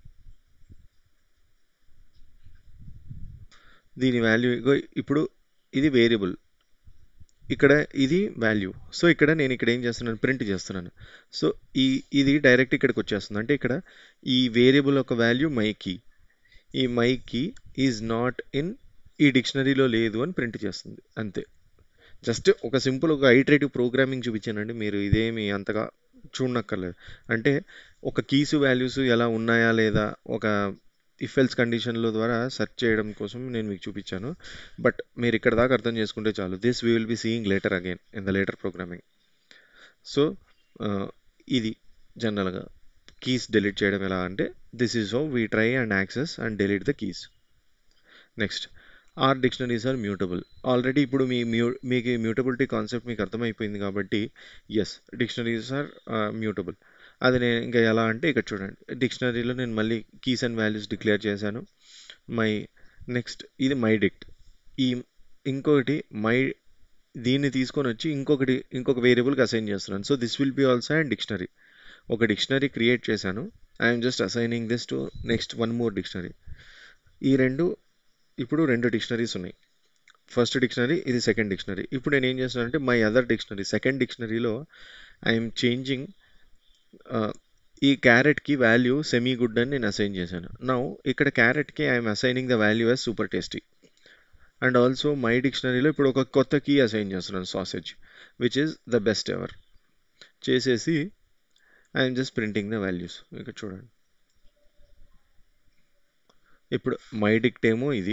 దీని వాల్యూ ఇప్పుడు ఇది వేరియబుల్, ఇక్కడ ఇది వాల్యూ. సో ఇక్కడ నేను ఇక్కడ ఏం చేస్తున్నాను, ప్రింట్ చేస్తున్నాను. సో ఈ ఇది డైరెక్ట్ ఇక్కడికి వచ్చేస్తుంది, అంటే ఇక్కడ ఈ వేరియబుల్ ఒక వాల్యూ మై కీ, ఈ my key is not in, ఈ డిక్షనరీలో లేదు అని ప్రింట్ చేస్తుంది అంతే. జస్ట్ ఒక సింపుల్ ఒక ఐటరేటివ్ ప్రోగ్రామింగ్ చూపించానండి, మీరు ఇదేమి అంతగా చూడనక్కర్లేదు. అంటే ఒక కీస్ వాల్యూస్ ఎలా ఉన్నాయా లేదా ఒక ఇఫ్ ఎల్స్ కండిషన్ల ద్వారా సెర్చ్ చేయడం కోసం నేను మీకు చూపించాను. బట్ మీరు ఇక్కడ దాకా అర్థం చేసుకుంటే చాలు. This we will be seeing later again in the later programming. So ఇది జనరల్గా కీస్ డెలీట్ చేయడం ఎలా అంటే this is how we try and access and delete the keys. Next are dictionaries are mutable. Already ఇప్పుడు మీ మ్యూ మీకు మ్యూటబిలిటీ కాన్సెప్ట్ మీకు అర్థమైపోయింది కాబట్టి ఎస్ డిక్షనరీస్ ఆర్ మ్యూటబుల్. అది నేను ఇంకా ఎలా అంటే ఇక్కడ చూడండి, డిక్షనరీలో నేను మళ్ళీ కీస్ అండ్ వాల్యూస్ డిక్లేర్ చేశాను. మై నెక్స్ట్ ఇది మై డిక్ట్. ఈ ఇంకొకటి మై దీన్ని తీసుకొని వచ్చి ఇంకొకటి ఇంకొక వేరియబుల్కి అసైన్ చేస్తున్నాను. So this will be also and dictionary. ఒక డిక్షనరీ క్రియేట్ చేశాను. I'm just assigning this to next one more dictionary. ఈ రెండు ఇప్పుడు రెండు డిక్షనరీస్ ఉన్నాయి. ఫస్ట్ డిక్షనరీ, ఇది సెకండ్ డిక్షనరీ. ఇప్పుడు నేను ఏం చేస్తున్నానంటే మై అదర్ డిక్షనరీ, సెకండ్ డిక్షనరీలో ఐఎమ్ చేంజింగ్ ఈ క్యారెట్కి వాల్యూ సెమీ గుడ్ అని నేను అసైన్ చేశాను. నౌ ఇక్కడ క్యారెట్కి I'm assigning the value as super tasty. And also my డిక్షనరీలో ఇప్పుడు ఒక కొత్త కీ అసైన్ చేస్తున్నాను, sausage, which is the best ever. చేసేసి I'm just printing the values. ఇక్కడ చూడండి, ఇప్పుడు మై డిక్ట్ ఏమో ఇది,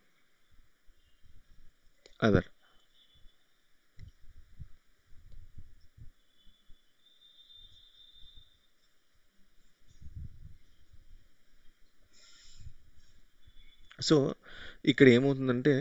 అదర్. సో ఇక్కడ ఏమవుతుందంటే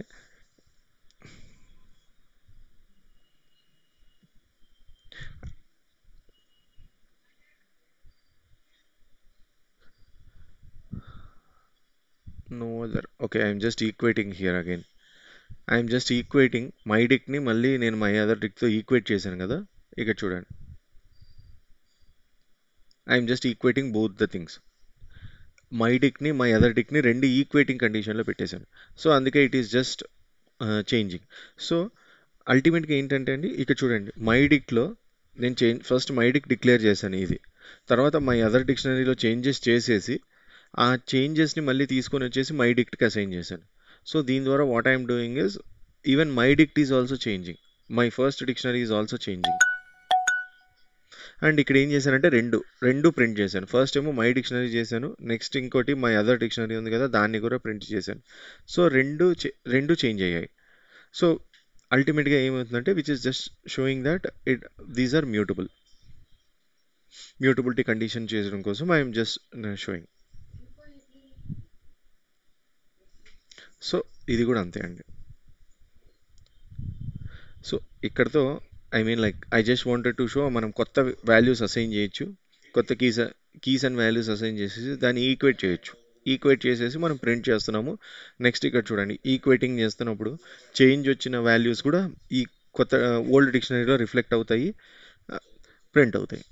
no other. Okay, I'm just equating here again. I'm just equating my డిక్ని మళ్ళీ నేను మై అదర్ డిక్తో ఈక్వేట్ చేశాను కదా, ఇక్కడ చూడండి. I'm just equating both the things. My డిక్ని మై అదర్ డిక్ని రెండు ఈక్వేటింగ్ కండిషన్లో పెట్టేశాను. సో అందుకే it is just changing. So అల్టిమేట్గా ఏంటంటే అండి, ఇక్కడ చూడండి, మై డిక్లో నేను change first my dict declare చేశాను ఇది, తర్వాత మై అదర్ డిక్షనరీలో చేంజెస్ చేసేసి ఆ చేంజెస్ని మళ్ళీ తీసుకొని వచ్చేసి మై డిక్ట్కి అసైన్ చేశాను. సో దీని ద్వారా what I'm doing is even my dict is also changing, my first dictionary is also changing. And ఇక్కడ ఏం చేశానంటే రెండు రెండు ప్రింట్ చేశాను. ఫస్ట్ ఏమో మై డిక్షనరీ చేశాను, నెక్స్ట్ ఇంకోటి మై అదర్ డిక్షనరీ ఉంది కదా, దాన్ని కూడా ప్రింట్ చేశాను. సో రెండు రెండు చేంజ్ అయ్యాయి. సో అల్టిమేట్గా ఏమవుతుందంటే which is just showing that it these are mutable. Mutability condition చేయడం కోసం ఐఎమ్ జస్ట్ షోయింగ్. సో ఇది కూడా అంతే అండి. సో ఇక్కడతో I mean like I just wanted to show మనం కొత్త వాల్యూస్ అసైన్ చేయొచ్చు, కొత్త keys keys and values assign చేసేసి దాన్ని ఈక్వేట్ చేయొచ్చు. ఈక్వేట్ చేసేసి మనం ప్రింట్ చేస్తున్నాము. నెక్స్ట్ ఇక్కడ చూడండి, ఈక్వేటింగ్ చేస్తున్నప్పుడు చేంజ్ వచ్చిన వాల్యూస్ కూడా ఈ కొత్త ఓల్డ్ డిక్షనరీలో రిఫ్లెక్ట్ అవుతాయి, ప్రింట్ అవుతాయి.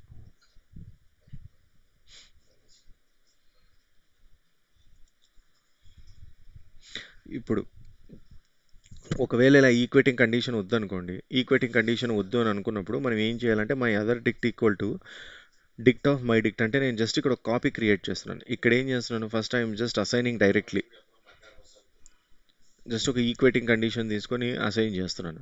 ఇప్పుడు ఒకవేళ ఇలా ఈక్వేటింగ్ కండిషన్ వద్దనుకోండి, ఈక్వేటింగ్ కండిషన్ వద్దు అని అనుకున్నప్పుడు మనం ఏం చేయాలంటే my other dict equal to dict of my dict, అంటే నేను జస్ట్ ఇక్కడ ఒక కాపీ క్రియేట్ చేస్తున్నాను. ఇక్కడ ఏం చేస్తున్నాను, first I'm just assigning directly, just ఒక ఈక్వేటింగ్ కండిషన్ తీసుకొని అసైన్ చేస్తున్నాను.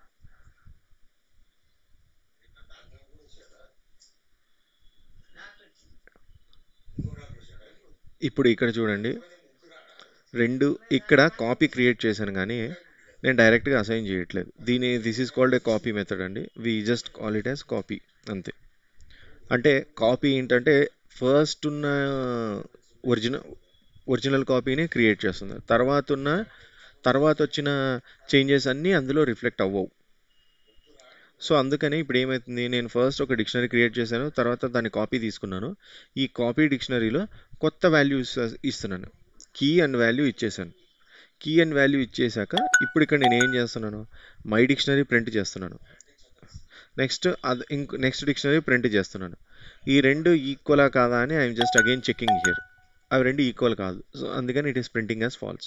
ఇప్పుడు ఇక్కడ చూడండి, రెండు ఇక్కడ కాపీ క్రియేట్ చేశాను కానీ నేను డైరెక్ట్గా అసైన్ చేయట్లేదు. దీని this is called a copy method అండి. We just call it as copy అంతే. అంటే కాపీ ఏంటంటే ఫస్ట్ ఉన్న ఒరిజినల్ ఒరిజినల్ కాపీని క్రియేట్ చేస్తుంది, తర్వాత ఉన్న తర్వాత వచ్చిన చేంజెస్ అన్నీ అందులో రిఫ్లెక్ట్ అవ్వవు. సో అందుకని ఇప్పుడు ఏమవుతుంది, నేను ఫస్ట్ ఒక డిక్షనరీ క్రియేట్ చేశాను, తర్వాత దాన్ని కాపీ తీసుకున్నాను. ఈ కాపీ డిక్షనరీలో కొత్త వాల్యూస్ ఇస్తున్నాను, కీ అండ్ వాల్యూ ఇచ్చేసాను. కీ అండ్ వాల్యూ ఇచ్చేసాక ఇప్పుడు ఇక్కడ నేను ఏం చేస్తున్నాను, మై డిక్షనరీ ప్రింట్ చేస్తున్నాను, నెక్స్ట్ అది ఇంకో నెక్స్ట్ డిక్షనరీ ప్రింట్ చేస్తున్నాను. ఈ రెండు ఈక్వలా కాదా అని I'm just again checking here. అవి రెండు ఈక్వల్ కాదు, సో అందుకని it is printing as false.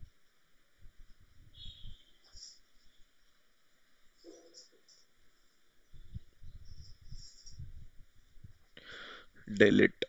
Delete.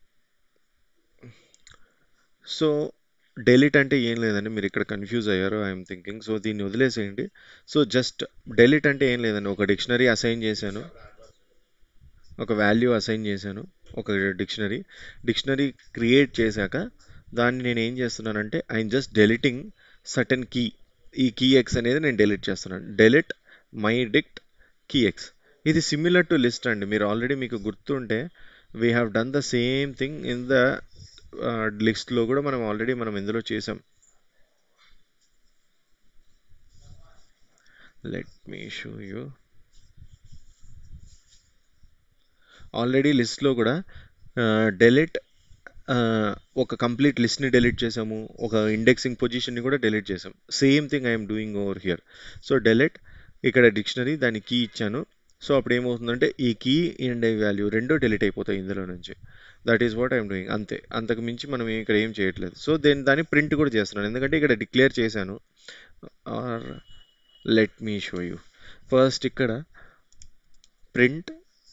So delete అంటే ఏం లేదండి, మీరు ఇక్కడ కన్ఫ్యూజ్ అయ్యారు ఐఎమ్ థింకింగ్. సో దీన్ని వదిలేసేయండి. సో జస్ట్ డెలిట్ అంటే ఏం లేదండి, ఒక డిక్షనరీ అసైన్ చేశాను, ఒక వాల్యూ అసైన్ చేశాను, ఒక డిక్షనరీ డిక్షనరీ క్రియేట్ చేశాక దాన్ని నేను ఏం చేస్తున్నానంటే I'm just deleting certain key. ఈ కీ ఎక్స్ అనేది నేను డెలిట్ చేస్తున్నాను. Delete my dict key X. ఇది సిమిలర్ టు లిస్ట్ అండి. మీరు ఆల్రెడీ మీకు గుర్తుంటే we have done the same thing in the లిస్ట్లో కూడా మనం ఆల్రెడీ మనం ఇందులో చేసాం. Let me show you. Already లిస్ట్లో కూడా డెలిట్ ఒక కంప్లీట్ లిస్ట్ని డెలీట్ చేసాము, ఒక ఇండెక్సింగ్ పొజిషన్ని కూడా డెలీట్ చేసాం. Same thing I'm doing over here. So delete, ఇక్కడ డిక్షనరీ దాని కీ ఇచ్చాను. సో అప్పుడు ఏమవుతుందంటే ఈ కీ అండ్ ఈ వాల్యూ రెండూ డెలీట్ అయిపోతాయి ఇందులో నుంచి. That is what I'm doing. అంతే, అంతకు మించి మనం ఇక్కడ ఏం చేయట్లేదు. సో దెన్ దాన్ని ప్రింట్ కూడా చేస్తున్నాను, ఎందుకంటే ఇక్కడ డిక్లేర్ చేశాను. Or let me show you. First ఇక్కడ ప్రింట్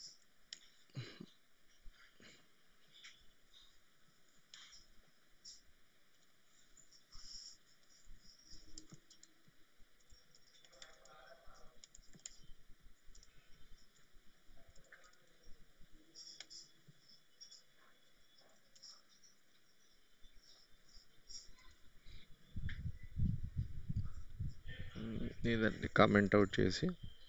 ఇదండి కామెంట్ అవుట్ చేసి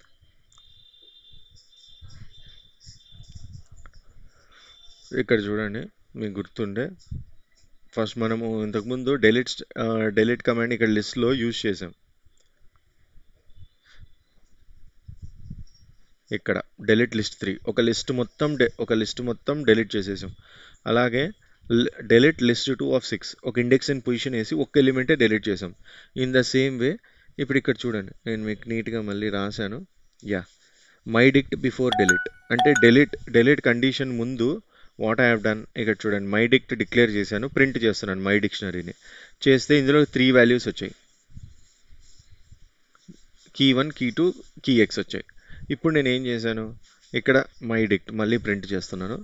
ఇక్కడ చూడండి, మీకు గుర్తుండే ఫస్ట్ మనము ఇంతకుముందు డెలిట్ డెలిట్ కమాండ్ ఇక్కడ లిస్ట్లో యూజ్ చేసాం. ఇక్కడ డెలిట్ లిస్ట్ త్రీ, ఒక లిస్ట్ మొత్తం ఒక లిస్ట్ మొత్తం డెలిట్ చేసేసాం. అలాగే delete list two of six, ఒక ఇండెక్స్ ఇన్ పొజిషన్ వేసి ఒక ఎలిమెంటే డెలిట్ చేసాం. ఇన్ ద సేమ్ వే ఇప్పుడు ఇక్కడ చూడండి, నేను మీకు నీట్గా మళ్ళీ రాశాను. Yeah, my dict before delete అంటే డెలిట్ డెలిట్ కండిషన్ ముందు వాట్ ఐ హ్యావ్ డన్. ఇక్కడ చూడండి, మై డిక్ట్ డిక్లేర్ చేశాను, ప్రింట్ చేస్తున్నాను మై డిక్షనరీని. చేస్తే ఇందులో త్రీ వాల్యూస్ వచ్చాయి, key one, key two, key X వచ్చాయి. ఇప్పుడు నేను ఏం చేశాను, ఇక్కడ మై డిక్ట్ మళ్ళీ ప్రింట్ చేస్తున్నాను.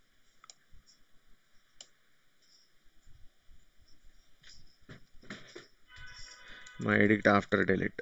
My dict after delete.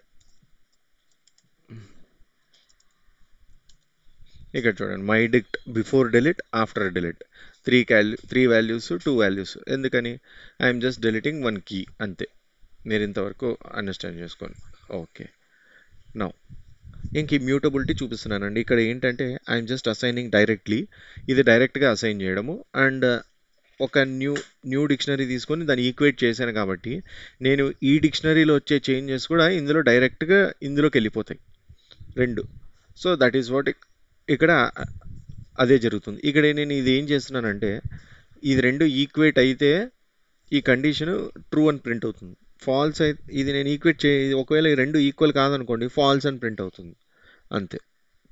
ఇక్కడ చూడండి, my dict before delete, after delete, three value three values two values. ఎందుకని, I'm just deleting one key, అంతే. మీరు ఇంతవరకు అండర్స్టాండ్ చేసుకోండి. ఓకే, నౌ ఇంక ఇమ్యూటబిలిటీ చూపిస్తున్నానండి. ఇక్కడ ఏంటంటే ఐఎమ్ జస్ట్ అసైనింగ్ డైరెక్ట్లీ, ఇది డైరెక్ట్గా అసైన్ చేయడము. అండ్ ఒక న్యూ న్యూ డిక్షనరీ తీసుకొని దాన్ని ఈక్వేట్ చేశాను కాబట్టి నేను ఈ డిక్షనరీలో వచ్చే చేంజెస్ కూడా ఇందులో డైరెక్ట్గా ఇందులోకి వెళ్ళిపోతాయి రెండు. సో దట్ ఈస్ వాట్ ఇక్కడ అదే జరుగుతుంది. ఇక్కడ నేను ఇది ఏం చేస్తున్నానంటే, ఇది రెండు ఈక్వేట్ అయితే ఈ కండిషన్ ట్రూ అని ప్రింట్ అవుతుంది. ఫాల్స్ అయితే ఇది నేను ఈక్వేట్ చే ఒకవేళ ఈ రెండు ఈక్వల్ కాదనుకోండి, ఫాల్స్ అని ప్రింట్ అవుతుంది, అంతే.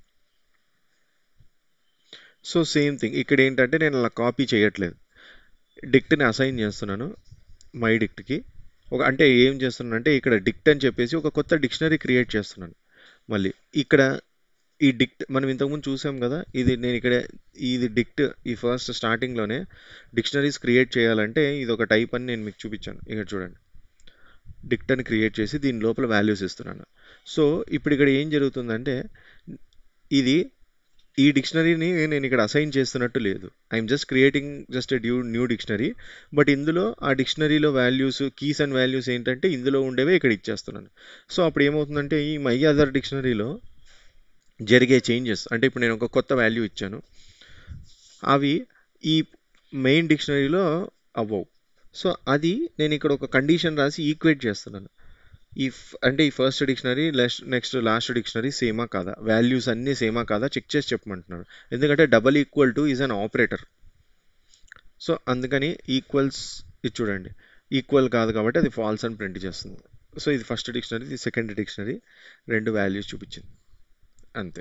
సో సేమ్ థింగ్ ఇక్కడ ఏంటంటే నేను అలా కాపీ చేయట్లేదు, డిక్ట్ని అసైన్ చేస్తున్నాను మై డిక్ట్కి. ఒక అంటే ఏం చేస్తున్నానంటే ఇక్కడ డిక్ట్ అని చెప్పేసి ఒక కొత్త డిక్షనరీ క్రియేట్ చేస్తున్నాను. మళ్ళీ ఇక్కడ ఈ డిక్ట్ మనం ఇంతకుముందు చూసాం కదా, ఇది నేను ఇక్కడ ఇది డిక్ట్ ఈ ఫస్ట్ స్టార్టింగ్లోనే డిక్షనరీస్ క్రియేట్ చేయాలంటే ఇది ఒక టైప్ అని నేను మీకు చూపించాను. ఇక్కడ చూడండి, డిక్ట్ అని క్రియేట్ చేసి దీని లోపల వాల్యూస్ ఇస్తున్నాను. సో ఇప్పుడు ఇక్కడ ఏం జరుగుతుందంటే, ఇది ఈ డిక్షనరీని నేను ఇక్కడ అసైన్ చేస్తున్నట్టు లేదు, I'm just creating just due new dictionary. But ఇందులో ఆ డిక్షనరీలో వాల్యూస్, కీస్ అండ్ వాల్యూస్ ఏంటంటే ఇందులో ఉండేవే ఇక్కడ ఇచ్చేస్తున్నాను. సో అప్పుడు ఏమవుతుందంటే ఈ మై అదర్ డిక్షనరీలో జరిగే చేంజెస్ అంటే ఇప్పుడు నేను ఒక కొత్త వాల్యూ ఇచ్చాను, అవి ఈ మెయిన్ డిక్షనరీలో అవ్వవు. సో అది నేను ఇక్కడ ఒక కండిషన్ రాసి ఈక్వేట్ చేస్తున్నాను. ఈ అంటే ఈ first dictionary next last dictionary సేమా కాదా, వాల్యూస్ అన్నీ సేమా కాదా చెక్ చేసి చెప్పమంటున్నాను. ఎందుకంటే double equal to is an operator. So అందుకని ఈక్వల్స్ ఇది చూడండి, ఈక్వల్ కాదు కాబట్టి అది ఫాల్స్ అని ప్రింట్ చేస్తుంది. సో ఇది ఫస్ట్ డిక్షనరీ, ఇది సెకండ్ డిక్షనరీ, రెండు వాల్యూస్ చూపించింది, అంతే.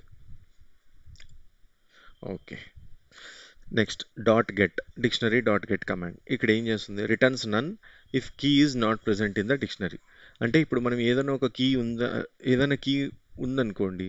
Okay, next dot get dictionary dot get command ఇక్కడ ఏం చేస్తుంది, returns none if key is not present in the dictionary. అంటే ఇప్పుడు మనం ఏదైనా ఒక కీ ఉందా, ఏదైనా కీ ఉందనుకోండి,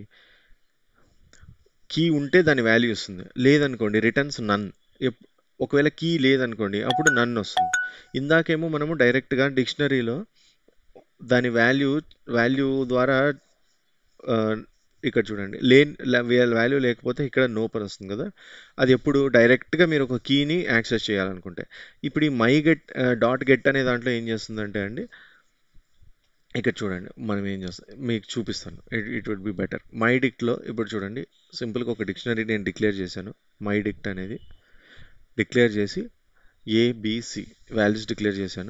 కీ ఉంటే దాని వాల్యూ వస్తుంది, లేదనుకోండి రిటర్న్స్ నన్. ఒకవేళ కీ లేదనుకోండి అప్పుడు నన్ వస్తుంది. ఇందాకేమో మనము డైరెక్ట్గా డిక్షనరీలో దాని వాల్యూ వాల్యూ ద్వారా ఇక్కడ చూడండి లే వాల్యూ లేకపోతే ఇక్కడ నోపర్ వస్తుంది కదా, అది ఎప్పుడు డైరెక్ట్గా మీరు ఒక కీని యాక్సెస్ చేయాలనుకుంటే. ఇప్పుడు ఈ మై గెట్ డాట్ గెట్ అనే దాంట్లో ఏం చేస్తుందంటే అండి, ఇక్కడ చూడండి మనం ఏం చేస్తాం మీకు చూపిస్తాను, it it would be better. My డిక్ట్లో ఇప్పుడు చూడండి, సింపుల్గా ఒక డిక్షనరీ నేను డిక్లేర్ చేశాను, మై డిక్ట్ అనేది డిక్లేర్ చేసి ఏబిసి వాల్యూస్ డిక్లేర్ చేశాను.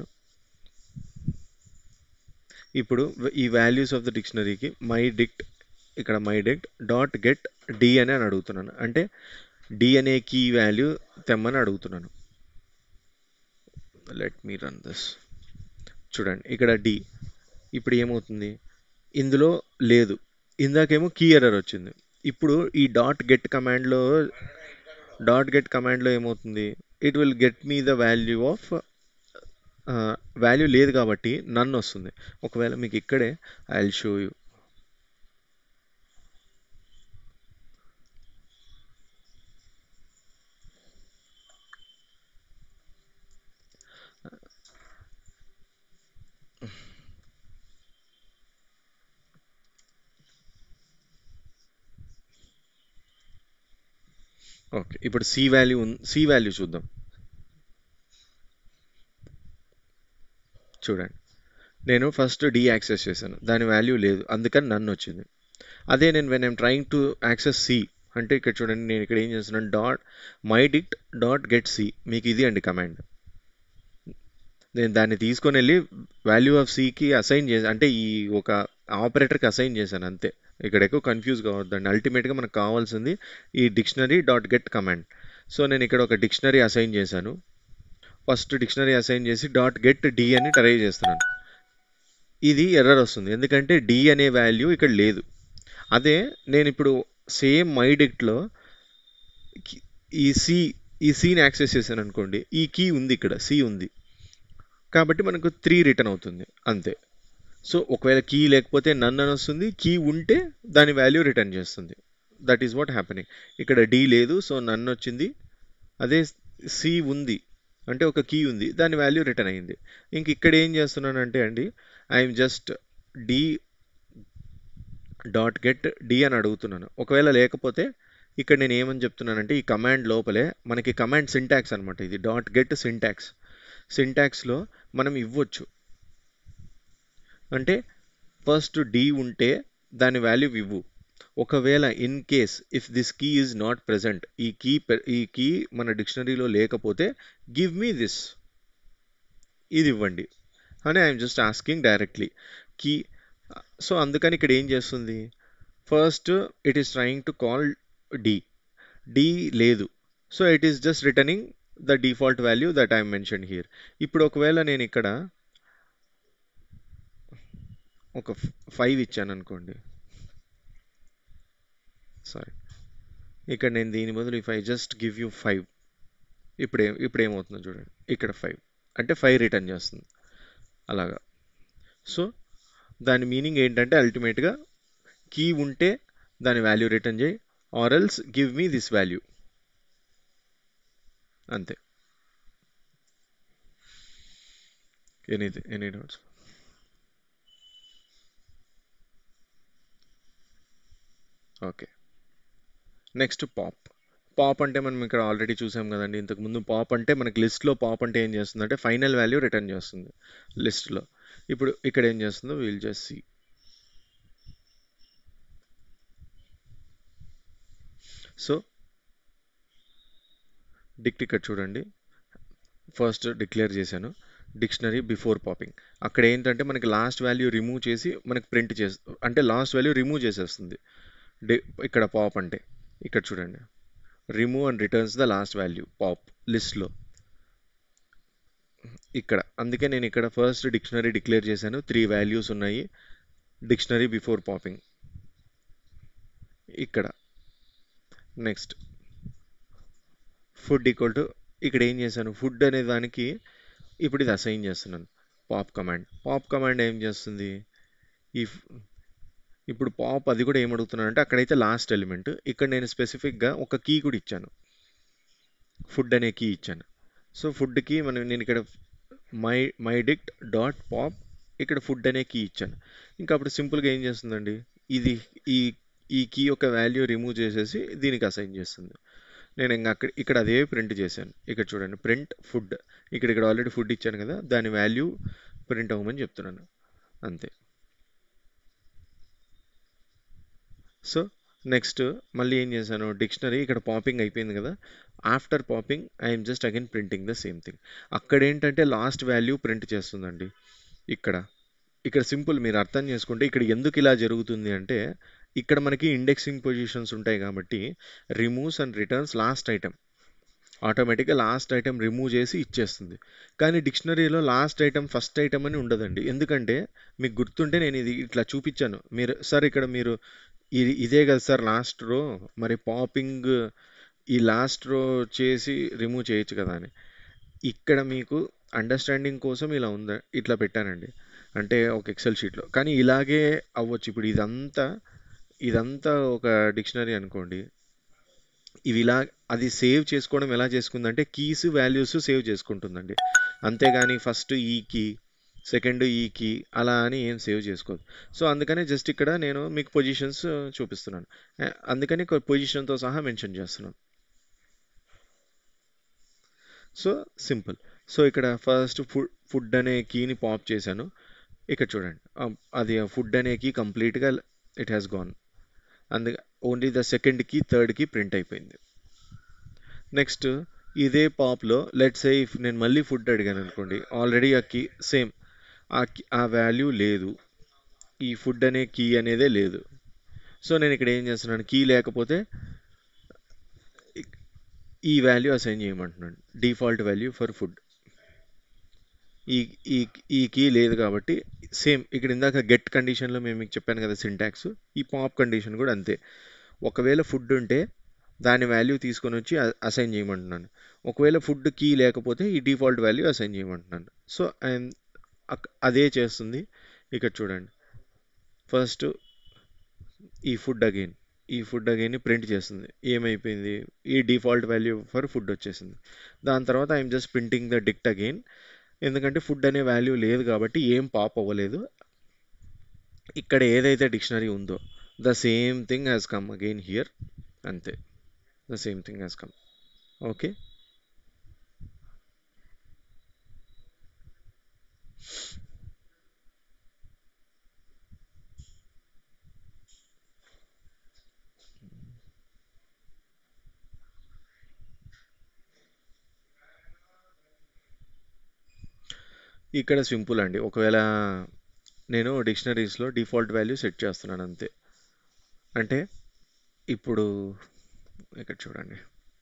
ఇప్పుడు ఈ వాల్యూస్ ఆఫ్ ద డిక్షనరీకి మై డిక్ట్ ఇక్కడ my dict dot get D అని అని అడుగుతున్నాను. అంటే డి అనే కీ వాల్యూ తెమ్మని అడుగుతున్నాను. Let me run this. చూడండి ఇక్కడ డి. ఇప్పుడు ఏమవుతుంది, ఇందులో లేదు, ఇందాకేమో కీ ఎర్రర్ వచ్చింది. ఇప్పుడు ఈ డాట్ గెట్ కమాండ్లో డాట్ గెట్ కమాండ్లో ఏమవుతుంది, it will get me the value of value లేదు కాబట్టి నన్ను వస్తుంది. ఒకవేళ మీకు ఇక్కడే I will show you. Okay, ఇప్పుడు సి వాల్యూ సి వాల్యూ చూద్దాం. చూడండి, నేను ఫస్ట్ డి యాక్సెస్ చేశాను, దాని వాల్యూ లేదు, అందుకని నన్ను వచ్చింది. అదే నేను when I'm trying to access C అంటే ఇక్కడ చూడండి, నేను ఇక్కడ ఏం చేస్తున్నాను, dot my dict dot get C. మీకు ఇది అండి కమాండ్. నేను దాన్ని తీసుకొని వెళ్ళి వాల్యూ ఆఫ్ సికి అసైన్ చేసి, అంటే ఈ ఒక ఆపరేటర్కి అసైన్ చేశాను అంతే. ఇక్కడ ఎక్కువ కన్ఫ్యూజ్ కావద్దండి. అల్టిమేట్గా మనకు కావాల్సింది ఈ dictionary dot get command. So నేను ఇక్కడ ఒక డిక్షనరీ అసైన్ చేశాను. ఫస్ట్ డిక్షనరీ అసైన్ చేసి డాట్ గెట్ డి అని ట్రై చేస్తున్నాను. ఇది ఎర్రర్ వస్తుంది, ఎందుకంటే డి అనే వాల్యూ ఇక్కడ లేదు. అదే నేను ఇప్పుడు సేమ్ మై డిక్ట్లో ఈ సి ఈ సీని యాక్సెస్ చేశాను అనుకోండి, ఈ కీ ఉంది, ఇక్కడ సి ఉంది కాబట్టి మనకు త్రీ రిటర్న్ అవుతుంది అంతే. సో ఒకవేళ కీ లేకపోతే నన్ అని వస్తుంది, కీ ఉంటే దాని వాల్యూ రిటర్న్ చేస్తుంది. That is what happening. ఇక్కడ డి లేదు, సో నన్ వచ్చింది. అదే సి ఉంది అంటే ఒక కీ ఉంది, దాని వాల్యూ రిటర్న్ అయింది. ఇంక ఇక్కడ ఏం చేస్తున్నానంటే అండి, I'm just D dot get D అని అడుగుతున్నాను. ఒకవేళ లేకపోతే ఇక్కడ నేను ఏమని చెప్తున్నానంటే, ఈ కమాండ్ లోపలే మనకి కమాండ్ సింటాక్స్ అనమాట ఇది, డాట్ గెట్ సింటాక్స్. సింటాక్స్లో మనం ఇవ్వచ్చు, అంటే ఫస్ట్ డి ఉంటే దాని వాల్యూ ఇవ్వు. ఒకవేళ in case if this key is not present, ఈ కీ ఈ కీ మన డిక్షనరీలో లేకపోతే గివ్ మీ దిస్, ఇది ఇవ్వండి అని I'm just asking directly key. So అందుకని ఇక్కడ ఏం చేస్తుంది, first it is trying to call D. D లేదు, so it is just returning the default value that I mention here. ఇప్పుడు ఒకవేళ నేను ఇక్కడ ఒక ఫైవ్ ఇచ్చాను అనుకోండి, సారీ, ఇక్కడ నేను దీని బదులు if I just give you five, ఇప్పుడే ఇప్పుడు ఏమవుతుందో చూడండి, ఇక్కడ ఫైవ్ అంటే ఫైవ్ రిటర్న్ చేస్తుంది అలాగా. సో దాని మీనింగ్ ఏంటంటే అల్టిమేట్గా కీ ఉంటే దాని వాల్యూ రిటర్న్ చేయి, or else give me this value, అంతే. Any any doubts? Okay, next pop. Pop అంటే మనం ఇక్కడ ఆల్రెడీ చూసాం కదండి ఇంతకుముందు. పాప్ అంటే మనకి లిస్ట్లో పాప్ అంటే ఏం చేస్తుంది అంటే ఫైనల్ వాల్యూ రిటర్న్ చేస్తుంది లిస్ట్లో. ఇప్పుడు ఇక్కడ ఏం చేస్తుందో we'll just see. So dict ఇక్కడ చూడండి, ఫస్ట్ డిక్లేర్ చేశాను డిక్షనరీ బిఫోర్ పాపింగ్. అక్కడ ఏంటంటే మనకి లాస్ట్ వాల్యూ రిమూవ్ చేసి మనకి ప్రింట్ చేసి, అంటే లాస్ట్ వాల్యూ రిమూవ్ చేసేస్తుంది. డి ఇక్కడ పాప్ అంటే ఇక్కడ చూడండి, remove and returns the last value pop లిస్ట్లో ఇక్కడ. అందుకే నేను ఇక్కడ ఫస్ట్ డిక్షనరీ డిక్లేర్ చేశాను, త్రీ వాల్యూస్ ఉన్నాయి డిక్షనరీ బిఫోర్ పాపింగ్. ఇక్కడ నెక్స్ట్ ఫుడ్ ఈక్వల్ టు, ఇక్కడ ఏం చేశాను, ఫుడ్ అనే దానికి ఇప్పుడు ఇది అసైన్ చేస్తున్నాను పాప్ కమాండ్. పాప్ కమాండ్ ఏం చేస్తుంది, ఈ ఇప్పుడు పాప్ అది కూడా ఏమడుగుతున్నాను అంటే అక్కడైతే లాస్ట్ ఎలిమెంట్, ఇక్కడ నేను స్పెసిఫిక్గా ఒక కీ కూడా ఇచ్చాను, ఫుడ్ అనే కీ ఇచ్చాను. సో ఫుడ్కి మనం నేను ఇక్కడ my my dict dot pop, ఇక్కడ ఫుడ్ అనే కీ ఇచ్చాను. ఇంకా అప్పుడు సింపుల్గా ఏం చేస్తుందండి, ఇది ఈ ఈ కీ యొక్క వాల్యూ రిమూవ్ చేసేసి దీనికి అసైన్ చేస్తుంది. నేను ఇంకా అక్కడ ఇక్కడ అదే ప్రింట్ చేశాను. ఇక్కడ చూడండి, ప్రింట్ ఫుడ్, ఇక్కడ ఇక్కడ ఆల్రెడీ ఫుడ్ ఇచ్చాను కదా, దాని వాల్యూ ప్రింట్ అవ్వమని చెప్తున్నాను అంతే. సో నెక్స్ట్ మళ్ళీ ఏం చేశాను, డిక్షనరీ ఇక్కడ పాపింగ్ అయిపోయింది కదా, after popping I'm just again printing the same thing. అక్కడ ఏంటంటే లాస్ట్ వాల్యూ ప్రింట్ చేస్తుందండి. ఇక్కడ ఇక్కడ సింపుల్ మీరు అర్థం చేసుకుంటే ఇక్కడ ఎందుకు ఇలా జరుగుతుంది అంటే, ఇక్కడ మనకి ఇండెక్సింగ్ పొజిషన్స్ ఉంటాయి కాబట్టి removes and returns last item ఆటోమేటిక్గా లాస్ట్ ఐటమ్ రిమూవ్ చేసి ఇచ్చేస్తుంది. కానీ డిక్షనరీలో లాస్ట్ ఐటమ్ ఫస్ట్ ఐటమ్ అని ఉండదండి. ఎందుకంటే మీకు గుర్తుంటే నేను ఇది ఇట్లా చూపించాను. మీరు సార్ ఇక్కడ మీరు ఇది ఇదే కదా సార్ లాస్ట్ రో, మరి పాపింగ్ ఈ లాస్ట్ రో చేసి రిమూవ్ చేయొచ్చు కదా అని. ఇక్కడ మీకు అండర్స్టాండింగ్ కోసం ఇలా ఉందా ఇట్లా పెట్టానండి. అంటే ఒక ఎక్సెల్ షీట్లో కానీ ఇలాగే అవ్వచ్చు. ఇప్పుడు ఇదంతా ఇదంతా ఒక డిక్షనరీ అనుకోండి. ఇవి ఇలా అది సేవ్ చేసుకోవడం ఎలా చేసుకుందంటే కీస్ వాల్యూస్ సేవ్ చేసుకుంటుందండి. అంతేగాని ఫస్ట్ ఈ కీ సెకండ్ ఈ కీ అలా అని ఏం సేవ్ చేసుకోదు. సో అందుకనే జస్ట్ ఇక్కడ నేను మీకు పొజిషన్స్ చూపిస్తున్నాను. ఆ, అందుకని పొజిషన్తో సహా మెన్షన్ చేస్తున్నాను. So simple. సో ఇక్కడ ఫస్ట్ ఫుడ్ ఫుడ్ అనే కీని పాప్ చేశాను. ఇక్కడ చూడండి ఆ, అది ఫుడ్ అనే కీ కంప్లీట్గా ఇట్ హ్యాస్ గాన్. అందుకే only the second key third key print అయిపోయింది. నెక్స్ట్ ఇదే పాప్లో లెట్స్ సే ఇఫ్ నేను మళ్ళీ ఫుడ్ అడిగాను అనుకోండి, ఆల్రెడీ ఆ కీ సేమ్ ఆ key- ఆ వాల్యూ లేదు. ఈ ఫుడ్ అనే కీ అనేదే లేదు. సో నేను ఇక్కడ ఏం చేస్తున్నాను, కీ లేకపోతే ఇక్- ఈ వాల్యూ అసైన్ చేయమంటున్నాను, డిఫాల్ట్ వాల్యూ ఫర్ ఫుడ్. ఈ ఈ ఈ కీ లేదు కాబట్టి సేమ్ ఇక్కడ ఇందాక గెట్ కండిషన్లో మేము మీకు చెప్పాను కదా సింటాక్స్, ఈ పాప్ కండిషన్ కూడా అంతే. ఒకవేళ ఫుడ్ ఉంటే దాని వాల్యూ తీసుకొని వచ్చి అసైన్ చేయమంటున్నాను. ఒకవేళ ఫుడ్ కీ లేకపోతే ఈ డిఫాల్ట్ వాల్యూ అసైన్ చేయమంటున్నాను. సో ఐఎమ్ అదే చేస్తుంది. ఇక్కడ చూడండి ఫస్ట్ ఈ ఫుడ్ అగైన్ ఈ ఫుడ్ అగైన్ ప్రింట్ చేస్తుంది. ఏమైపోయింది, ఈ డిఫాల్ట్ వాల్యూ ఫర్ ఫుడ్ వచ్చేసింది. దాని తర్వాత I'm just printing the dict again. ఎందుకంటే ఫుడ్ అనే వాల్యూ లేదు కాబట్టి ఏం పాప్ అవ్వలేదు. ఇక్కడ ఏదైతే డిక్షనరీ ఉందో the same thing has come again here. అంతే, the same thing has come. Okay. ఇక్కడ సింపుల్ అండి. ఒకవేళ నేను డిక్షనరీస్లో డిఫాల్ట్ వాల్యూ సెట్ చేస్తున్నాను అంతే. అంటే ఇప్పుడు ఇక్కడ చూడండి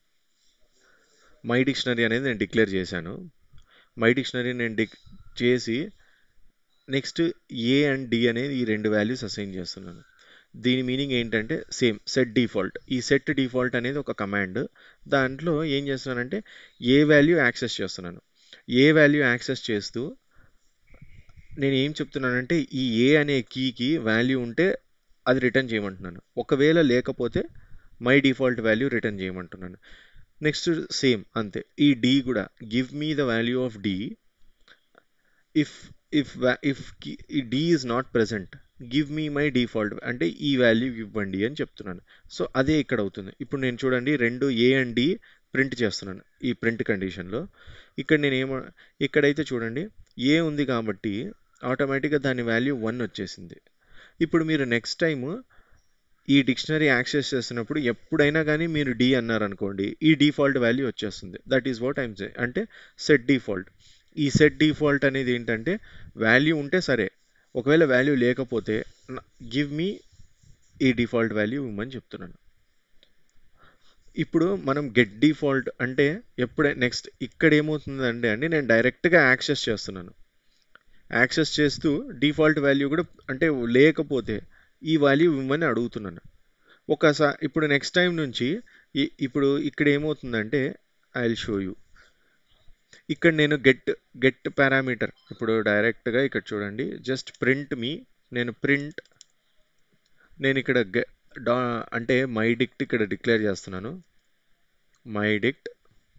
మై డిక్షనరీ అనేది నేను డిక్లేర్ చేశాను. మై డిక్షనరీ నేను డిక్ చేసి నెక్స్ట్ ఏ అండ్ డి అనేది ఈ రెండు వాల్యూస్ అసైన్ చేస్తున్నాను. దీని మీనింగ్ ఏంటంటే సేమ్ సెట్ డిఫాల్ట్. ఈ సెట్ డిఫాల్ట్ అనేది ఒక కమాండ్. దాంట్లో ఏం చేస్తున్నానంటే ఏ వాల్యూ యాక్సెస్ చేస్తున్నాను. ఏ వాల్యూ యాక్సెస్ చేస్తూ నేను ఏం చెప్తున్నానంటే ఈ ఏ అనే కీకి వాల్యూ ఉంటే అది రిటర్న్ చేయమంటున్నాను. ఒకవేళ లేకపోతే మై డిఫాల్ట్ వాల్యూ రిటర్న్ చేయమంటున్నాను. నెక్స్ట్ సేమ్ అంతే. ఈ డి కూడా give me the value of D. If if if D is not present give me my default, అంటే ఈ వాల్యూ ఇవ్వండి అని చెప్తున్నాను. సో అదే ఇక్కడ అవుతుంది. ఇప్పుడు నేను చూడండి రెండు ఏ అండ్ డి ప్రింట్ చేస్తున్నాను ఈ ప్రింట్ కండిషన్లో. ఇక్కడ నేను ఏమో ఇక్కడైతే చూడండి ఏ ఉంది కాబట్టి ఆటోమేటిక్గా దాని వాల్యూ వన్ వచ్చేసింది. ఇప్పుడు మీరు నెక్స్ట్ టైం ఈ డిక్షనరీ యాక్సెస్ చేస్తున్నప్పుడు ఎప్పుడైనా కానీ మీరు డి అన్నారనుకోండి, ఈ డిఫాల్ట్ వాల్యూ వచ్చేస్తుంది. That is what I'm say అంటే సెట్ డిఫాల్ట్. ఈ సెట్ డిఫాల్ట్ అనేది ఏంటంటే వాల్యూ ఉంటే సరే, ఒకవేళ వాల్యూ లేకపోతే గివ్ మీ ఈ డిఫాల్ట్ వాల్యూ ఇవ్వమని చెప్తున్నాను. ఇప్పుడు మనం గెట్ డిఫాల్ట్ అంటే ఎప్పుడే నెక్స్ట్ ఇక్కడ ఏమవుతుందంటే అండి నేను డైరెక్ట్గా యాక్సెస్ చేస్తున్నాను. యాక్సెస్ చేస్తూ డిఫాల్ట్ వాల్యూ కూడా అంటే లేకపోతే ఈ వాల్యూ ఇవ్వమని అడుగుతున్నాను. ఒకసారి ఇప్పుడు నెక్స్ట్ టైం నుంచి ఈ- ఇప్పుడు ఇక్కడ ఏమవుతుందంటే ఐ విల్ షో యూ. ఇక్కడ నేను గెట్ గెట్ పారామీటర్ ఇప్పుడు డైరెక్ట్గా ఇక్కడ చూడండి జస్ట్ ప్రింట్ మీ. నేను ప్రింట్ నేను ఇక్కడ గె- డా అంటే మై డిక్ట్ ఇక్కడ డిక్లేర్ చేస్తున్నాను. My dict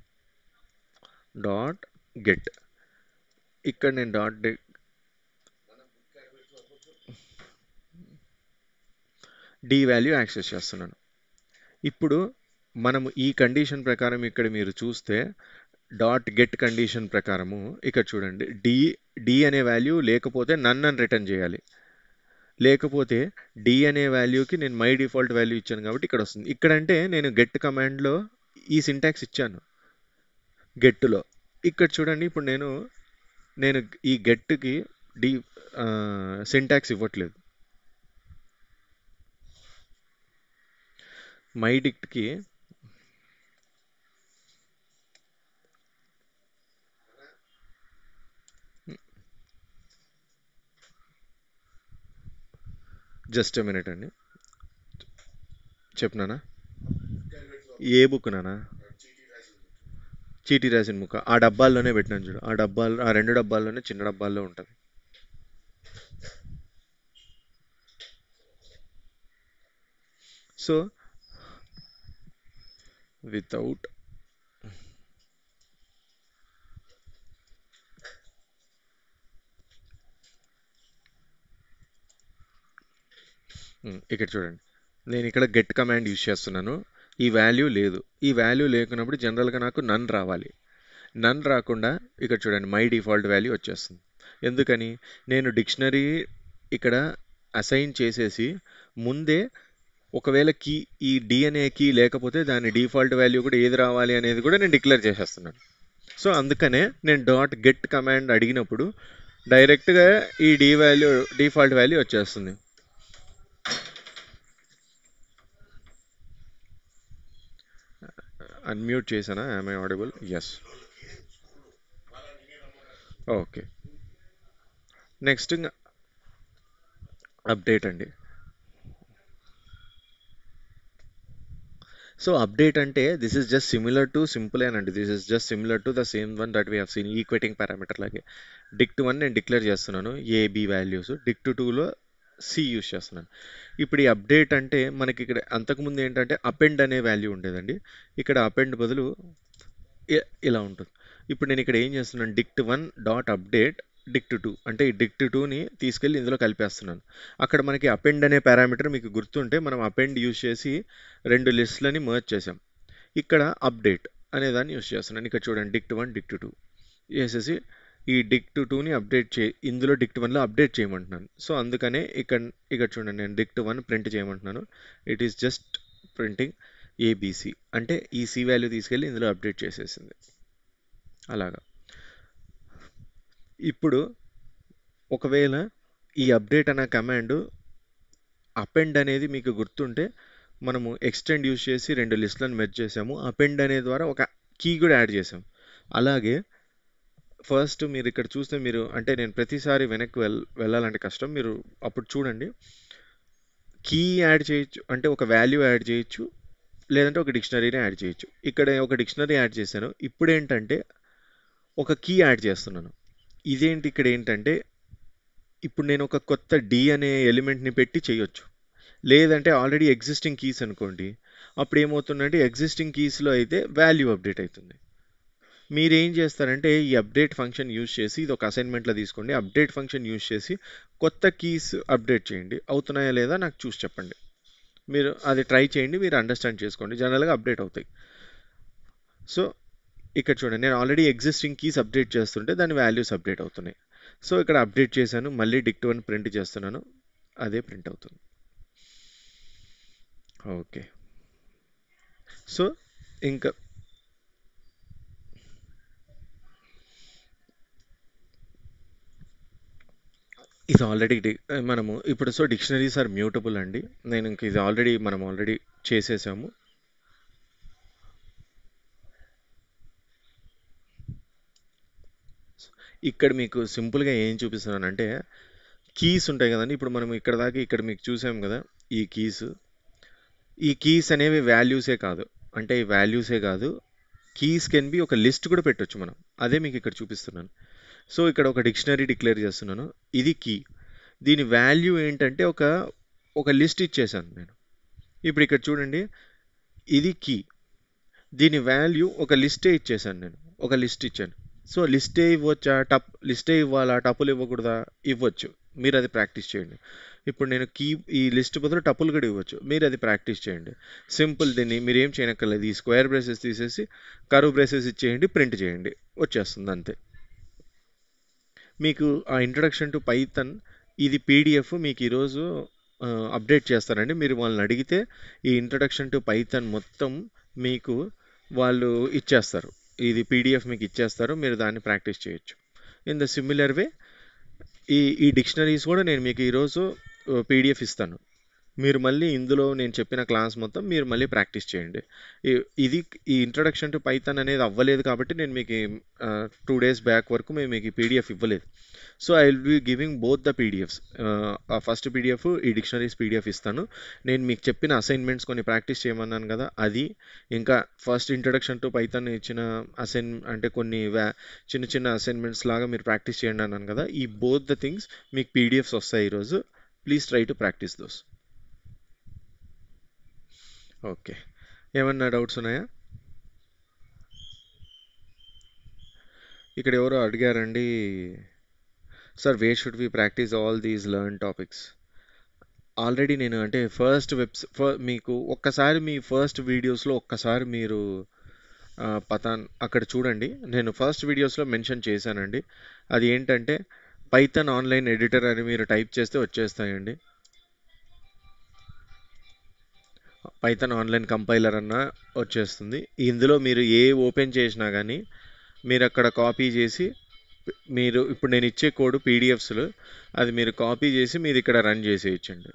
dot get. ఇక్కడ నేను డాట్ డి వాల్యూ యాక్సెస్ చేస్తున్నాను. ఇప్పుడు మనము ఈ కండిషన్ ప్రకారం ఇక్కడ మీరు చూస్తే డాట్ గెట్ కండిషన్ ప్రకారము ఇక్కడ చూడండి డి డి అనే వాల్యూ లేకపోతే నన్ అని రిటర్న్ చేయాలి. లేకపోతే డి అనే వాల్యూకి నేను మై డిఫాల్ట్ వాల్యూ ఇచ్చాను కాబట్టి ఇక్కడ వస్తుంది. ఇక్కడంటే నేను గెట్ కమాండ్లో ఈ సింటాక్స్ ఇచ్చాను గెట్లో. ఇక్కడ చూడండి ఇప్పుడు నేను నేను ఈ గెట్కి డి సింటాక్స్ ఇవ్వట్లేదు. మై డిక్ట్కి జస్ట్ మినిట్ అండి, చెప్పినానా ఏ బుక్ నానా? చీటీ రాసిన బుక్ ఆ డబ్బాల్లోనే పెట్టినాను చూడు, ఆ డబ్బాలు ఆ రెండు డబ్బాల్లోనే చిన్న డబ్బాల్లో ఉంటుంది. సో వితౌట్ ఇక్కడ చూడండి, నేను ఇక్కడ గెట్ కమాండ్ యూజ్ చేస్తున్నాను. ఈ వాల్యూ లేదు, ఈ వాల్యూ లేకున్నప్పుడు జనరల్గా నాకు నన్ రావాలి. నన్ రాకుండా ఇక్కడ చూడండి మై డిఫాల్ట్ వాల్యూ వచ్చేస్తుంది. ఎందుకని? నేను డిక్షనరీ ఇక్కడ అసైన్ చేసేసి ముందే ఒకవేళ కీ ఈ డి అనే కీ లేకపోతే దాని డిఫాల్ట్ వాల్యూ కూడా ఏది రావాలి అనేది కూడా నేను డిక్లేర్ చేసేస్తున్నాను. సో అందుకనే నేను డాట్ గెట్ కమాండ్ అడిగినప్పుడు డైరెక్ట్గా ఈ డి వాల్యూ డిఫాల్ట్ వాల్యూ వచ్చేస్తుంది. అన్మ్యూట్ చేశానా? I audible? Yes. Okay, next update అండి. సో అప్డేట్ అంటే this is just similar to simple అండి, this is just similar to the same one that we have seen, equating parameter లాగే. డిక్ట్ వన్ నేను డిక్లేర్ చేస్తున్నాను ఏబి వాల్యూస్, డిక్ట్ టూలో సి యూస్ చేస్తున్నాను. ఇప్పుడు ఈ అప్డేట్ అంటే మనకి ఇక్కడ అంతకుముందు ఏంటంటే అపెండ్ అనే వాల్యూ ఉండేదండి, ఇక్కడ అపెండ్ బదులు ఇలా ఉంటుంది. ఇప్పుడు నేను ఇక్కడ ఏం చేస్తున్నాను, dict one dot update dict two అంటే ఈ డిక్ట్ టూని తీసుకెళ్ళి ఇందులో కలిపేస్తున్నాను. అక్కడ మనకి అపెండ్ అనే పారామీటర్ మీకు గుర్తుంటే మనం అపెండ్ యూజ్ చేసి రెండు లిస్ట్లని మర్జ్ చేసాం. ఇక్కడ అప్డేట్ అనే దాన్ని యూజ్ చేస్తున్నాను. ఇక్కడ చూడండి డిక్ట్ వన్ డిక్ట్ టూ వేసేసి ఈ డిక్ట్ టూని అప్డేట్ చే ఇందులో డిక్ట్ వన్లో అప్డేట్ చేయమంటున్నాను. సో అందుకనే ఇక్కడ ఇక్కడ చూడండి నేను డిక్ట్ వన్ ప్రింట్ చేయమంటున్నాను. It is just printing A B C అంటే ఈ సి వాల్యూ తీసుకెళ్ళి ఇందులో అప్డేట్ చేసేసింది. అలాగా ఇప్పుడు ఒకవేళ ఈ అప్డేట్ అనే కమాండ్ అపెండ్ అనేది మీకు గుర్తుంటే మనము ఎక్స్టెండ్ యూజ్ చేసి రెండు లిస్టులను మెర్జ్ చేసాము, అపెండ్ అనే ద్వారా ఒక కీ కూడా యాడ్ చేసాం. అలాగే ఫస్ట్ మీరు ఇక్కడ చూస్తే మీరు అంటే నేను ప్రతిసారి వెనక్కి వెళ్ వెళ్ళాలంటే కష్టం, మీరు అప్పుడు చూడండి కీ యాడ్ చేయొచ్చు అంటే ఒక వాల్యూ యాడ్ చేయొచ్చు, లేదంటే ఒక డిక్షనరీని యాడ్ చేయొచ్చు. ఇక్కడ ఒక డిక్షనరీ యాడ్ చేశాను, ఇప్పుడు ఏంటంటే ఒక కీ యాడ్ చేస్తున్నాను. ఇదేంటి ఇక్కడ ఏంటంటే ఇప్పుడు నేను ఒక కొత్త డి అనే ఎలిమెంట్ని పెట్టి చేయొచ్చు, లేదంటే ఆల్రెడీ ఎగ్జిస్టింగ్ కీస్ అనుకోండి, అప్పుడు ఏమవుతుందంటే ఎగ్జిస్టింగ్ కీస్లో అయితే వాల్యూ అప్డేట్ అవుతుంది. మీరు ఏం చేస్తారంటే ఈ అప్డేట్ ఫంక్షన్ యూజ్ చేసి ఇది ఒక అసైన్మెంట్లో తీసుకోండి, అప్డేట్ ఫంక్షన్ యూజ్ చేసి కొత్త కీస్ అప్డేట్ చేయండి, అవుతున్నాయా లేదా నాకు చూసి చెప్పండి. మీరు అది ట్రై చేయండి, మీరు అండర్స్టాండ్ చేసుకోండి, జనరల్గా అప్డేట్ అవుతాయి. సో ఇక్కడ చూడండి నేను ఆల్రెడీ ఎగ్జిస్టింగ్ కీస్ అప్డేట్ చేస్తుంటే దాని వాల్యూస్ అప్డేట్ అవుతున్నాయి. సో ఇక్కడ అప్డేట్ చేశాను, మళ్ళీ డిక్ట్ వన్ ప్రింట్ చేస్తున్నాను, అదే ప్రింట్ అవుతుంది. ఓకే, సో ఇంకా ఇది ఆల్రెడీ మనము ఇప్పుడు సో డిక్షనరీస్ ఆర్ మ్యూటబుల్ అండి, నేను ఇంక ఇది ఆల్రెడీ మనం ఆల్రెడీ చేసేసాము. ఇక్కడ మీకు సింపుల్గా ఏం చూపిస్తున్నానంటే కీస్ ఉంటాయి కదండి, ఇప్పుడు మనం ఇక్కడ దాకా ఇక్కడ మీకు చూసాం కదా ఈ కీస్, ఈ కీస్ అనేవి వాల్యూసే కాదు, అంటే ఈ వాల్యూసే కాదు, కీస్ కెన్ బి ఒక లిస్ట్ కూడా పెట్టొచ్చు మనం, అదే మీకు ఇక్కడ చూపిస్తున్నాను. సో ఇక్కడ ఒక డిక్షనరీ డిక్లేర్ చేస్తున్నాను, ఇది కీ, దీని వాల్యూ ఏంటంటే ఒక ఒక లిస్ట్ ఇచ్చేసాను నేను. ఇప్పుడు ఇక్కడ చూడండి ఇది కీ, దీని వాల్యూ ఒక లిస్టే ఇచ్చేసాను నేను, ఒక లిస్ట్ ఇచ్చాను. సో లిస్టే ఇవ్వచ్చా, టప్ లిస్టే ఇవ్వాలా, టపులు ఇవ్వకూడదా? ఇవ్వచ్చు, మీరు అది ప్రాక్టీస్ చేయండి. ఇప్పుడు నేను కీ ఈ లిస్ట్ బదులు టపులు కూడా ఇవ్వచ్చు, మీరు అది ప్రాక్టీస్ చేయండి. సింపుల్, దీన్ని మీరు ఏం చేయనక్కర్లేదు, ఈ స్క్వేర్ బ్రేసెస్ తీసేసి కర్వ్ బ్రేసెస్ ఇచ్చేయండి, ప్రింట్ చేయండి, వచ్చేస్తుంది అంతే. మీకు ఆ ఇంట్రడక్షన్ టు పైథాన్ ఇది పీడిఎఫ్ మీకు ఈరోజు అప్డేట్ చేస్తారండి, మీరు వాళ్ళని అడిగితే ఈ ఇంట్రడక్షన్ టు పైథాన్ మొత్తం మీకు వాళ్ళు ఇచ్చేస్తారు, ఇది పీడిఎఫ్ మీకు ఇచ్చేస్తారు, మీరు దాన్ని ప్రాక్టీస్ చేయొచ్చు. ఇన్ ద సిమిలర్ వే ఈ ఈ డిక్షనరీస్ కూడా నేను మీకు ఈరోజు పీడిఎఫ్ ఇస్తాను, మీరు మళ్ళీ ఇందులో నేను చెప్పిన క్లాస్ మొత్తం మీరు మళ్ళీ ప్రాక్టీస్ చేయండి. ఇ- ఇది ఈ ఇంట్రొడక్షన్ టు పైథాన్ అనేది అవ్వలేదు కాబట్టి నేను మీకు టూ డేస్ బ్యాక్ వరకు మేము మీకు ఈ పీడిఎఫ్ ఇవ్వలేదు. So I will be giving both the PDFs. ఆ ఫస్ట్ పీడిఎఫ్ ఈ డిక్షనరీస్ పీడిఎఫ్ ఇస్తాను. నేను మీకు చెప్పిన అసైన్మెంట్స్ కొన్ని ప్రాక్టీస్ చేయమన్నాను కదా అది, ఇంకా ఫస్ట్ ఇంట్రొడక్షన్ టు పైథాన్ ఇచ్చిన అసైన్ అంటే కొన్ని వ్యా చిన్న చిన్న అసైన్మెంట్స్ లాగా మీరు ప్రాక్టీస్ చేయండి అన్నాను కదా, ఈ బోత్ ద థింగ్స్ మీకు పీడిఎఫ్స్ వస్తాయి ఈరోజు. Please try to practice those. Okay. ఏమన్నా డౌట్స్ ఉన్నాయా? ఇక్కడ ఎవరో అడిగారండి, sir we should we practice all these learn topics. Already నేను అంటే ఫస్ట్ వెబ్స్ మీకు ఒక్కసారి మీ ఫస్ట్ వీడియోస్లో ఒక్కసారి మీరు ఆ, పతాన్ అక్కడ చూడండి. నేను ఫస్ట్ వీడియోస్లో మెన్షన్ చేశానండి. అది ఏంటంటే పైథాన్ ఆన్లైన్ ఎడిటర్ అని మీరు టైప్ చేస్తే వచ్చేస్తాయండి. పైథాన్ ఆన్లైన్ కంపైలర్ అన్న వచ్చేస్తుంది. ఇందులో మీరు ఏ ఓపెన్ చేసినా కానీ మీరు అక్కడ కాపీ చేసి, మీరు ఇప్పుడు నేను ఇచ్చే కోడ్ పీడిఎఫ్స్లో అది మీరు కాపీ చేసి మీరు ఇక్కడ రన్ చేసేయచ్చండి.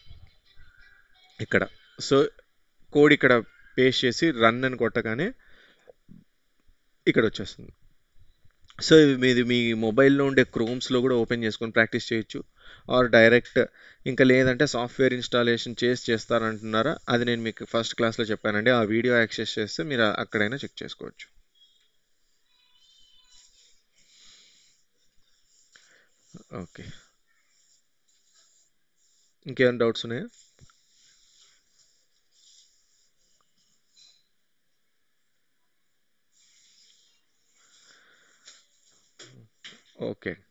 ఇక్కడ సో కోడ్ ఇక్కడ పేస్ట్ చేసి రన్ అని కొట్టగానే ఇక్కడ వచ్చేస్తుంది. సో ఇవి మీది మీ మొబైల్లో ఉండే క్రోమ్స్లో కూడా ఓపెన్ చేసుకొని ప్రాక్టీస్ చేయొచ్చు. ఆర్ డైరెక్ట్ ఇంకా లేదంటే సాఫ్ట్వేర్ ఇన్స్టాలేషన్ చేసి చేస్తారంటున్నారా, అది నేను మీకు ఫస్ట్ క్లాస్లో చెప్పానండి. ఆ వీడియో యాక్సెస్ చేస్తే మీరు అక్కడైనా చెక్ చేసుకోవచ్చు. ఓకే. ఇంకేమైనా డౌట్స్ ఉన్నాయా? ఓకే.